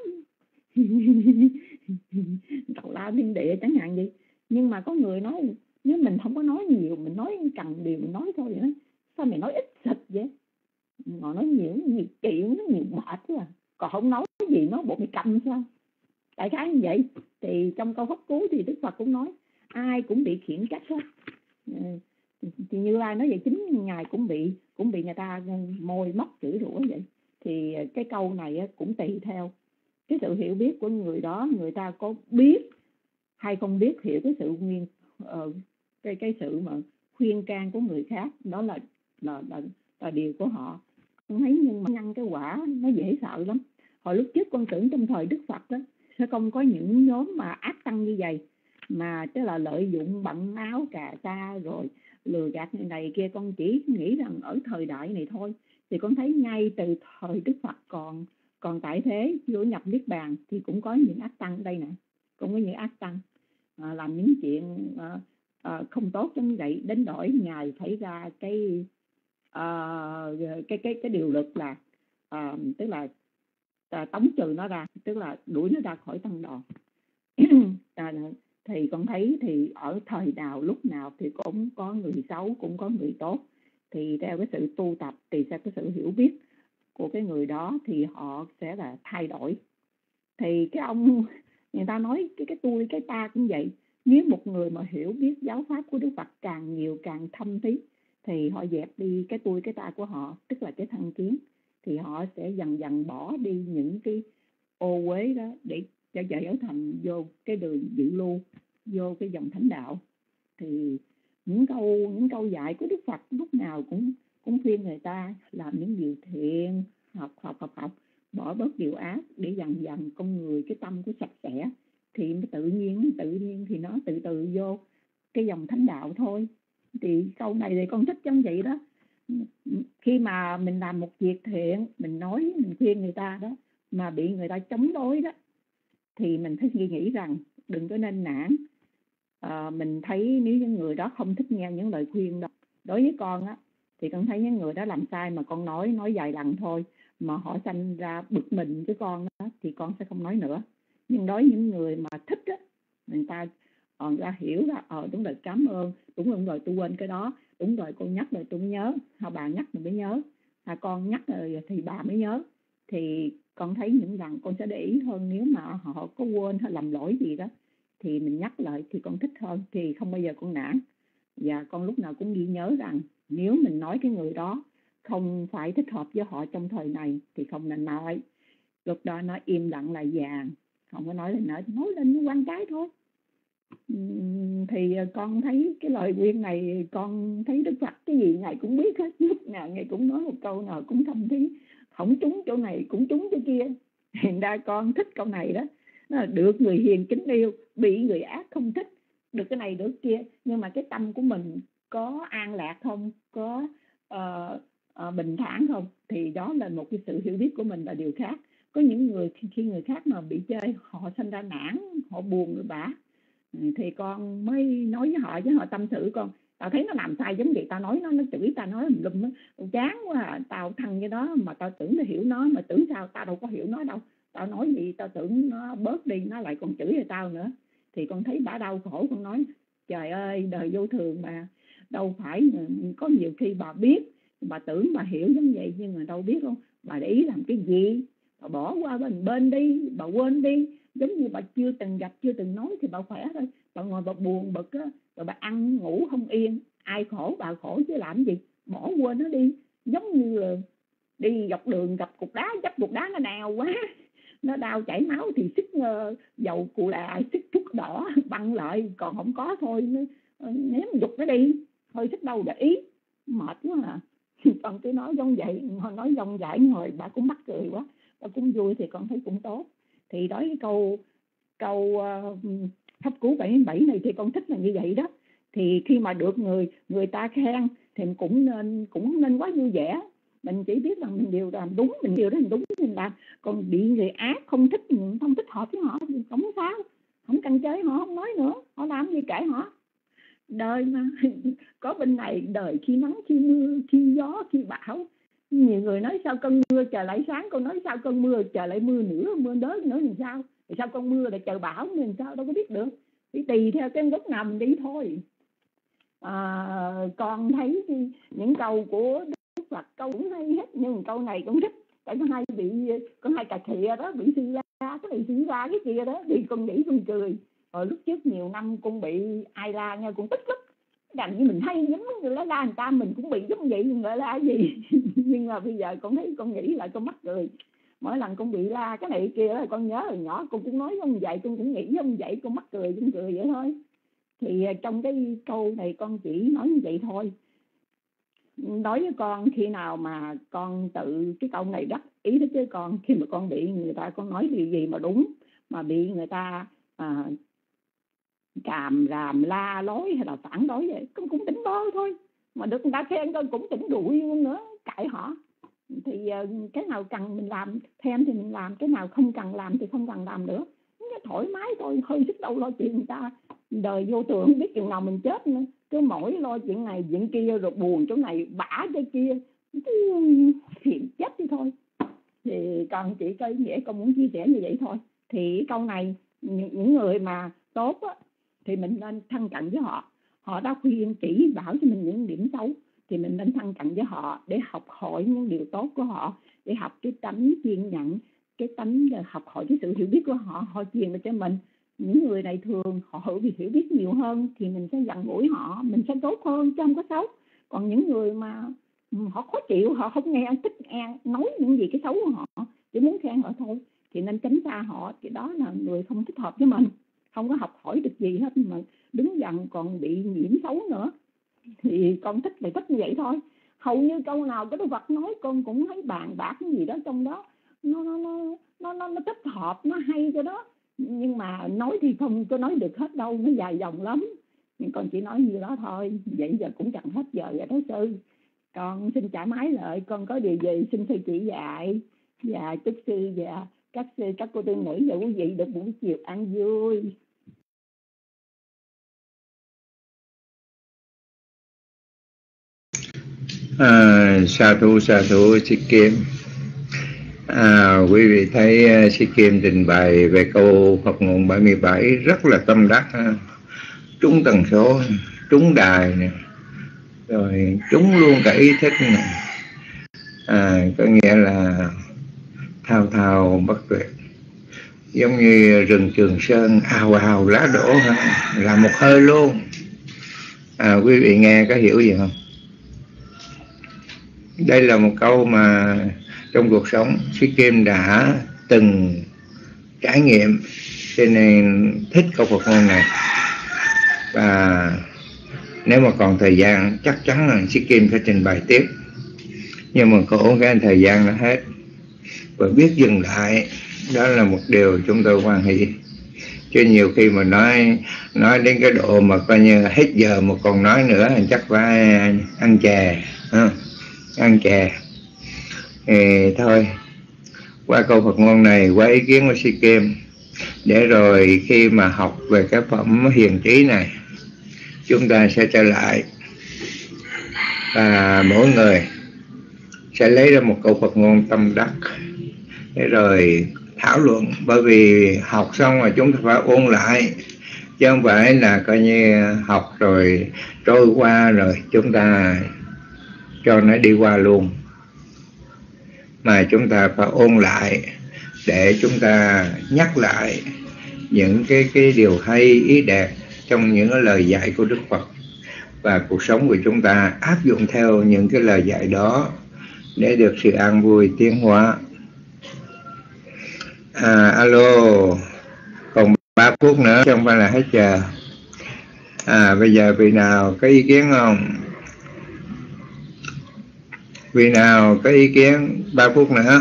tào lao thiên địa chẳng hạn gì. Nhưng mà có người nói nếu mình không có nói nhiều, mình nói cần điều mình nói thôi vậy đó. Sao mày nói ít xịt vậy? Họ nói nhiều, nhiều chuyện, nó nhiều mệt quá. Còn không nói gì nó bộ mày cầm sao? Tại khái như vậy. Thì trong câu pháp cú thì Đức Phật cũng nói ai cũng bị khiển trách hết. Thì Như Lai nói vậy, chính ngài cũng bị cũng bị người ta môi móc chửi rủa vậy. Thì cái câu này cũng tùy theo cái sự hiểu biết của người đó, người ta có biết hay không biết hiểu cái sự nguyên uh, cái cái sự mà khuyên can của người khác, đó là là là, là điều của họ. Con thấy nhưng mà nhân cái quả nó dễ sợ lắm. Hồi lúc trước con tưởng trong thời Đức Phật đó sẽ không có những nhóm mà ác tăng như vậy, mà tức là lợi dụng bận áo cà sa rồi lừa gạt người này kia. Con chỉ nghĩ rằng ở thời đại này thôi, thì con thấy ngay từ thời Đức Phật còn còn tại thế chưa nhập niết bàn thì cũng có những ác tăng đây nè, cũng có những ác tăng à, làm những chuyện à, à, không tốt như vậy, đến đổi ngài phải ra cái à, cái cái cái điều luật là à, tức là à, tống trừ nó ra, tức là đuổi nó ra khỏi tăng đoàn. à, thì con thấy thì ở thời nào lúc nào thì cũng có người xấu, cũng có người tốt, thì theo cái sự tu tập thì theo cái sự hiểu biết của cái người đó thì họ sẽ là thay đổi. Thì cái ông người ta nói cái cái tôi cái ta cũng vậy, nếu một người mà hiểu biết giáo pháp của Đức Phật càng nhiều càng thâm thí thì họ dẹp đi cái tôi cái ta của họ, tức là cái thân kiến, thì họ sẽ dần dần bỏ đi những cái ô uế đó để cho trở thành vô cái đường dự lưu, vô cái dòng thánh đạo. Thì những câu những câu dạy của Đức Phật lúc nào cũng cũng khuyên người ta làm những điều thiện, học học học học bỏ bớt điều ác, để dần dần con người cái tâm của sạch sẽ thì mới tự nhiên tự nhiên thì nó tự tự vô cái dòng thánh đạo thôi. Thì câu này thì con thích trong vậy đó. Khi mà mình làm một việc thiện, mình nói mình khuyên người ta đó mà bị người ta chống đối đó, thì mình phải suy nghĩ rằng đừng có nên nản. À, mình thấy nếu những người đó không thích nghe những lời khuyên đó, đối với con á thì con thấy những người đó làm sai mà con nói nói vài lần thôi mà họ sanh ra bực mình với con đó, thì con sẽ không nói nữa. Nhưng đối với những người mà thích á, người ta họ ra hiểu là ờ đúng rồi, cảm ơn, đúng rồi, đúng rồi tôi quên cái đó, đúng rồi con nhắc rồi tôi mới nhớ, họ bà nhắc rồi mới nhớ, à, con nhắc rồi thì bà mới nhớ, thì con thấy những lần con sẽ để ý hơn. Nếu mà họ có quên hay làm lỗi gì đó thì mình nhắc lại thì con thích hơn, thì không bao giờ con nản. Và con lúc nào cũng ghi nhớ rằng nếu mình nói cái người đó không phải thích hợp với họ trong thời này thì không nên nói. Lúc đó nó im lặng là vàng, không có nói lên nữa, nói lên nó quan trái thôi. Thì con thấy cái lời khuyên này, con thấy Đức Phật cái gì ngài cũng biết hết, lúc nào ngài cũng nói một câu nào cũng thâm thí, không trúng chỗ này cũng trúng chỗ kia. Hiện ra con thích câu này đó, nó là được người hiền kính yêu, bị người ác không thích, được cái này được kia, nhưng mà cái tâm của mình có an lạc không, có uh, uh, bình thản không, thì đó là một cái sự hiểu biết của mình là điều khác. Có những người khi người khác mà bị chơi, họ sinh ra nản, họ buồn rồi bả, thì con mới nói với họ, với họ tâm sự con, tao thấy nó làm sai giống vậy, tao nói nó, nó chửi tao nói lùm lum, chán quá à. Tao thân với nó mà tao tưởng nó hiểu nó, mà tưởng sao tao đâu có hiểu nó đâu, tao nói gì tao tưởng nó bớt đi, nó lại còn chửi về tao nữa. Thì con thấy bả đau khổ, con nói trời ơi đời vô thường mà, đâu phải có nhiều khi bà biết, bà tưởng bà hiểu giống vậy, nhưng mà đâu biết không, bà để ý làm cái gì, bà bỏ qua bên bên đi, bà quên đi. Giống như bà chưa từng gặp, chưa từng nói thì bà khỏe thôi, bà ngồi bà buồn bực á, rồi bà ăn ngủ không yên, ai khổ bà khổ chứ làm gì, bỏ quên nó đi. Giống như là đi dọc đường gặp cục đá, dấp cục đá nó đau quá, nó đau chảy máu thì sức uh, dầu cụ là sức thuốc đỏ băng lại, còn không có thôi ném dục nó đi thôi, sức đâu để ý, mệt quá à. Còn cứ nói giống vậy, nói dông dãi ngồi bà cũng mắc cười quá, bà cũng vui thì con thấy cũng tốt. Thì đối với câu câu uh, pháp cú bảy mươi bảy này thì con thích là như vậy đó. Thì khi mà được người người ta khen thì cũng nên cũng nên quá vui vẻ. Mình chỉ biết rằng mình điều làm đúng, mình điều đó mình đúng mình làm. Còn bị người ác không thích, không thích hợp với họ thì không sao, không cần chơi họ, không nói nữa, họ làm gì kệ họ. Đời mà có bên này đời khi nắng khi mưa, khi gió khi bão. Nhiều người nói sao cơn mưa trời lại sáng, con nói sao cơn mưa trời lại mưa nữa, mưa đớt nữa thì sao, thì sao con mưa lại trời bão nữa thì sao, đâu có biết được. Thì tùy theo cái góc nằm đi thôi. À, con thấy những câu của Đức Phật câu cũng hay hết, nhưng câu này cũng thích. Tại con hay bị con hay cà khịa đó, bị suy ra cái này suy ra cái kia đó, thì con nghĩ con cười. Rồi lúc trước nhiều năm con bị ai la nha, con tức lắm. Đành như mình hay giống người la la người ta, mình cũng bị giống vậy, người la gì. Nhưng mà bây giờ con thấy, con nghĩ lại con mắc cười. Mỗi lần con bị la cái này kia là con nhớ hồi nhỏ con cũng nói giống vậy, con cũng nghĩ giống vậy, con mắc cười, con cười vậy thôi. Thì trong cái câu này con chỉ nói như vậy thôi. Đối với con, khi nào mà con tự cái câu này đắc ý đó chứ con, khi mà con bị người ta con nói điều gì mà đúng mà bị người ta à, càm ràm la lối hay là phản đối vậy, con cũng tỉnh bơ thôi, mà được người ta khen con cũng tỉnh đuổi luôn nữa, cãi họ. Thì uh, cái nào cần mình làm thêm thì mình làm, cái nào không cần làm thì không cần làm nữa, nó thoải mái thôi, hơi sức đâu lo chuyện người ta. Đời vô thường không biết chừng nào mình chết nữa, cứ mỗi lo chuyện này chuyện kia, rồi buồn chỗ này bả cái kia, phiền chết đi thôi. Thì còn chị có ý nghĩa con muốn chia sẻ như vậy thôi. Thì câu này những, những người mà tốt á, thì mình nên thân cận với họ, họ đã khuyên chỉ bảo cho mình những điểm xấu thì mình nên thân cận với họ để học hỏi những điều tốt của họ, để học cái tánh kiên nhẫn, cái tánh học hỏi cái sự hiểu biết của họ, họ truyền lại cho mình. Những người này thường họ hiểu, hiểu biết nhiều hơn thì mình sẽ gần gũi họ, mình sẽ tốt hơn chứ không có xấu. Còn những người mà họ khó chịu, họ không nghe, thích nghe nói những gì cái xấu của họ, chỉ muốn khen họ thôi, thì nên tránh xa họ. Thì đó là người không thích hợp với mình, không có học hỏi được gì hết, mà đứng gần còn bị nhiễm xấu nữa. Thì con thích thì thích như vậy thôi. Hầu như câu nào cái Đức Phật nói con cũng thấy bàn bạc cái gì đó trong đó nó nó nó nó nó, nó thích hợp, nó hay cho đó, nhưng mà nói thì không có nói được hết đâu, nó dài dòng lắm. Nhưng con chỉ nói như đó thôi. Vậy giờ cũng chẳng hết giờ rồi đó sư. Con xin trả máy lại, con có điều gì xin sư chỉ dạy. Và chúc sư và các sư, các cô tư nữ và quý vị được buổi chiều ăn vui. À, sa thú sa thú Sĩ Kim. À, quý vị thấy uh, Sĩ Kim trình bày về câu Phật ngôn bảy mươi bảy rất là tâm đắc ha. Trúng tần số, trúng đài nè, rồi trúng luôn cả ý thức nè. À, có nghĩa là thao thao bất tuyệt, giống như rừng Trường Sơn ào ào lá đổ ha, là một hơi luôn. À, quý vị nghe có hiểu gì không? Đây là một câu mà trong cuộc sống Sĩ Kim đã từng trải nghiệm, cho nên thích câu Phật ngôn này. Và nếu mà còn thời gian chắc chắn là Sĩ Kim sẽ trình bày tiếp, nhưng mà khổ cái thời gian nó hết. Và biết dừng lại, đó là một điều chúng tôi hoan hỷ. Chứ nhiều khi mà nói nói đến cái độ mà coi như hết giờ mà còn nói nữa thì chắc phải ăn chè, ha? Ăn chè. Thì thôi, qua câu Phật ngôn này, qua ý kiến của Sĩ Kim, để rồi khi mà học về cái phẩm hiền trí này, chúng ta sẽ trở lại và mỗi người sẽ lấy ra một câu Phật ngôn tâm đắc để rồi thảo luận. Bởi vì học xong rồi chúng ta phải ôn lại, chứ không phải là coi như học rồi trôi qua rồi chúng ta cho nó đi qua luôn, mà chúng ta phải ôn lại để chúng ta nhắc lại những cái cái điều hay, ý đẹp trong những cái lời dạy của Đức Phật, và cuộc sống của chúng ta áp dụng theo những cái lời dạy đó để được sự an vui tiến hóa. À, alo, còn ba phút nữa chứ không phải là hết giờ. À, bây giờ vị nào có ý kiến không? Vị nào có ý kiến? Ba phút nữa.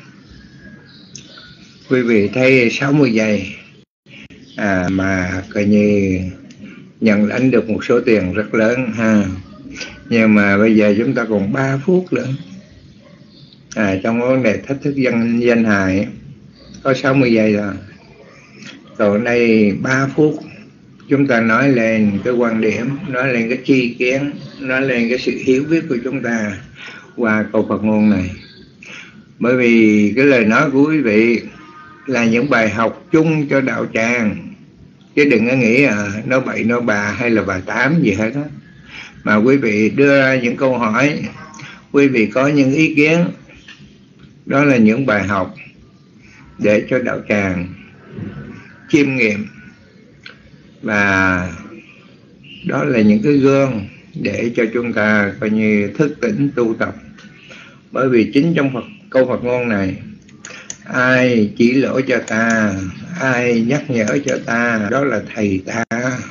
Quý vị thấy sáu mươi giây à, mà coi như nhận lãnh được một số tiền rất lớn ha. Nhưng mà bây giờ chúng ta còn ba phút nữa. À, trong vấn đề thách thức danh, danh hài có sáu mươi giây rồi. Còn đây ba phút chúng ta nói lên cái quan điểm, nói lên cái tri kiến, nói lên cái sự hiểu biết của chúng ta qua câu Phật ngôn này. Bởi vì cái lời nói của quý vị là những bài học chung cho đạo tràng, chứ đừng có nghĩ à, nói bậy nói bà hay là bà tám gì hết đó. Mà quý vị đưa ra những câu hỏi, quý vị có những ý kiến, đó là những bài học để cho đạo tràng chiêm nghiệm, và đó là những cái gương để cho chúng ta coi như thức tỉnh tu tập. Bởi vì chính trong Phật, câu Phật ngôn này, ai chỉ lỗi cho ta, ai nhắc nhở cho ta, đó là thầy ta.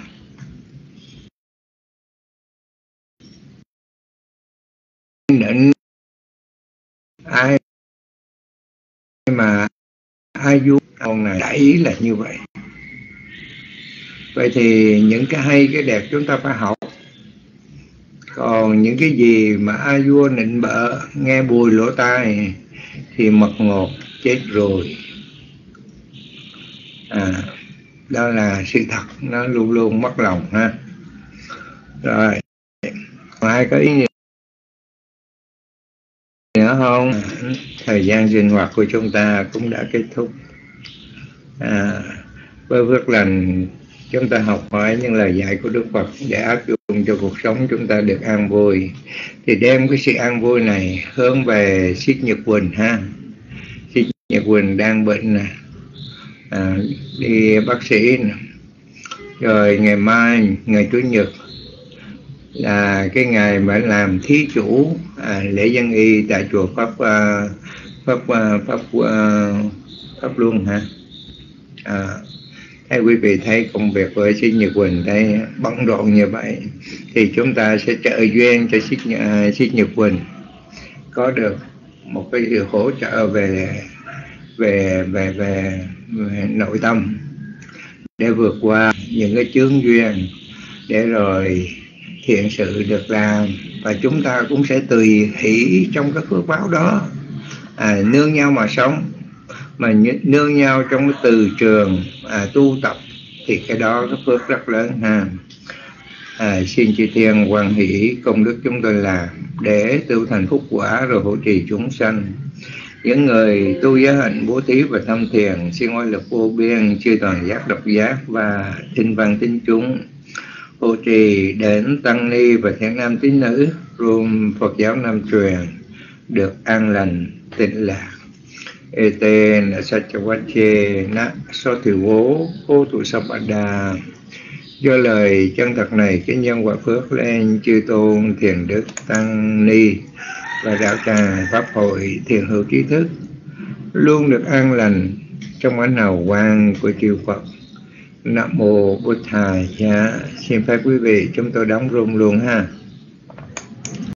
Định ai mà ai du con này đẩy là như vậy. Vậy thì những cái hay cái đẹp chúng ta phải học. Còn những cái gì mà a vua nịnh bợ nghe bùi lỗ tai thì mật ngọt chết rồi. À, đó là sự thật, nó luôn luôn mất lòng ha. Rồi, ai có ý gì nữa không? Thời gian sinh hoạt của chúng ta cũng đã kết thúc. À, với phước lành chúng ta học hỏi những lời dạy của Đức Phật để áp dụng cho cuộc sống chúng ta được an vui. Thì đem cái sự an vui này hướng về Xích Nhật Quỳnh ha. Xích Nhật Quỳnh đang bệnh nè, à, đi bác sĩ nè. Rồi ngày mai, ngày Chủ nhật là cái ngày mà làm thí chủ à, lễ dân y tại chùa Pháp uh, Pháp uh, Pháp uh, Pháp Luân ha. À, hay quý vị thấy công việc với Xích Nhật Quỳnh thấy bận rộn như vậy thì chúng ta sẽ trợ duyên cho Xích uh, Xích Nhật Quỳnh có được một cái sự hỗ trợ về về về về, về nội tâm để vượt qua những cái chướng duyên, để rồi thiện sự được làm, và chúng ta cũng sẽ tùy hỷ trong cái phước báo đó. À, nương nhau mà sống, mà nương nhau trong cái từ trường à, tu tập thì cái đó cái phước rất lớn ha. À, xin chư thiên hoan hỷ công đức chúng tôi làm để tu thành phúc quả rồi hộ trì chúng sanh. Những người tu giới hạnh bố thí và thâm thiền xin oai lực vô biên chư toàn giác độc giác và tinh văn tín chúng, hộ trì đến tăng ni và thiện nam tín nữ gồm Phật giáo Nam truyền được an lành tịnh lạc. Ete na sachawache na so thiểu vố ô tụ sabada. Do lời chân thật này, cái nhân quả phước lên chư tôn thiền đức tăng ni và đạo tràng pháp hội thiền hữu trí thức luôn được an lành trong ánh hào quang của chư Phật. Nam mô Bụt Thầy. Dạ, xin phép quý vị chúng tôi đóng room luôn ha.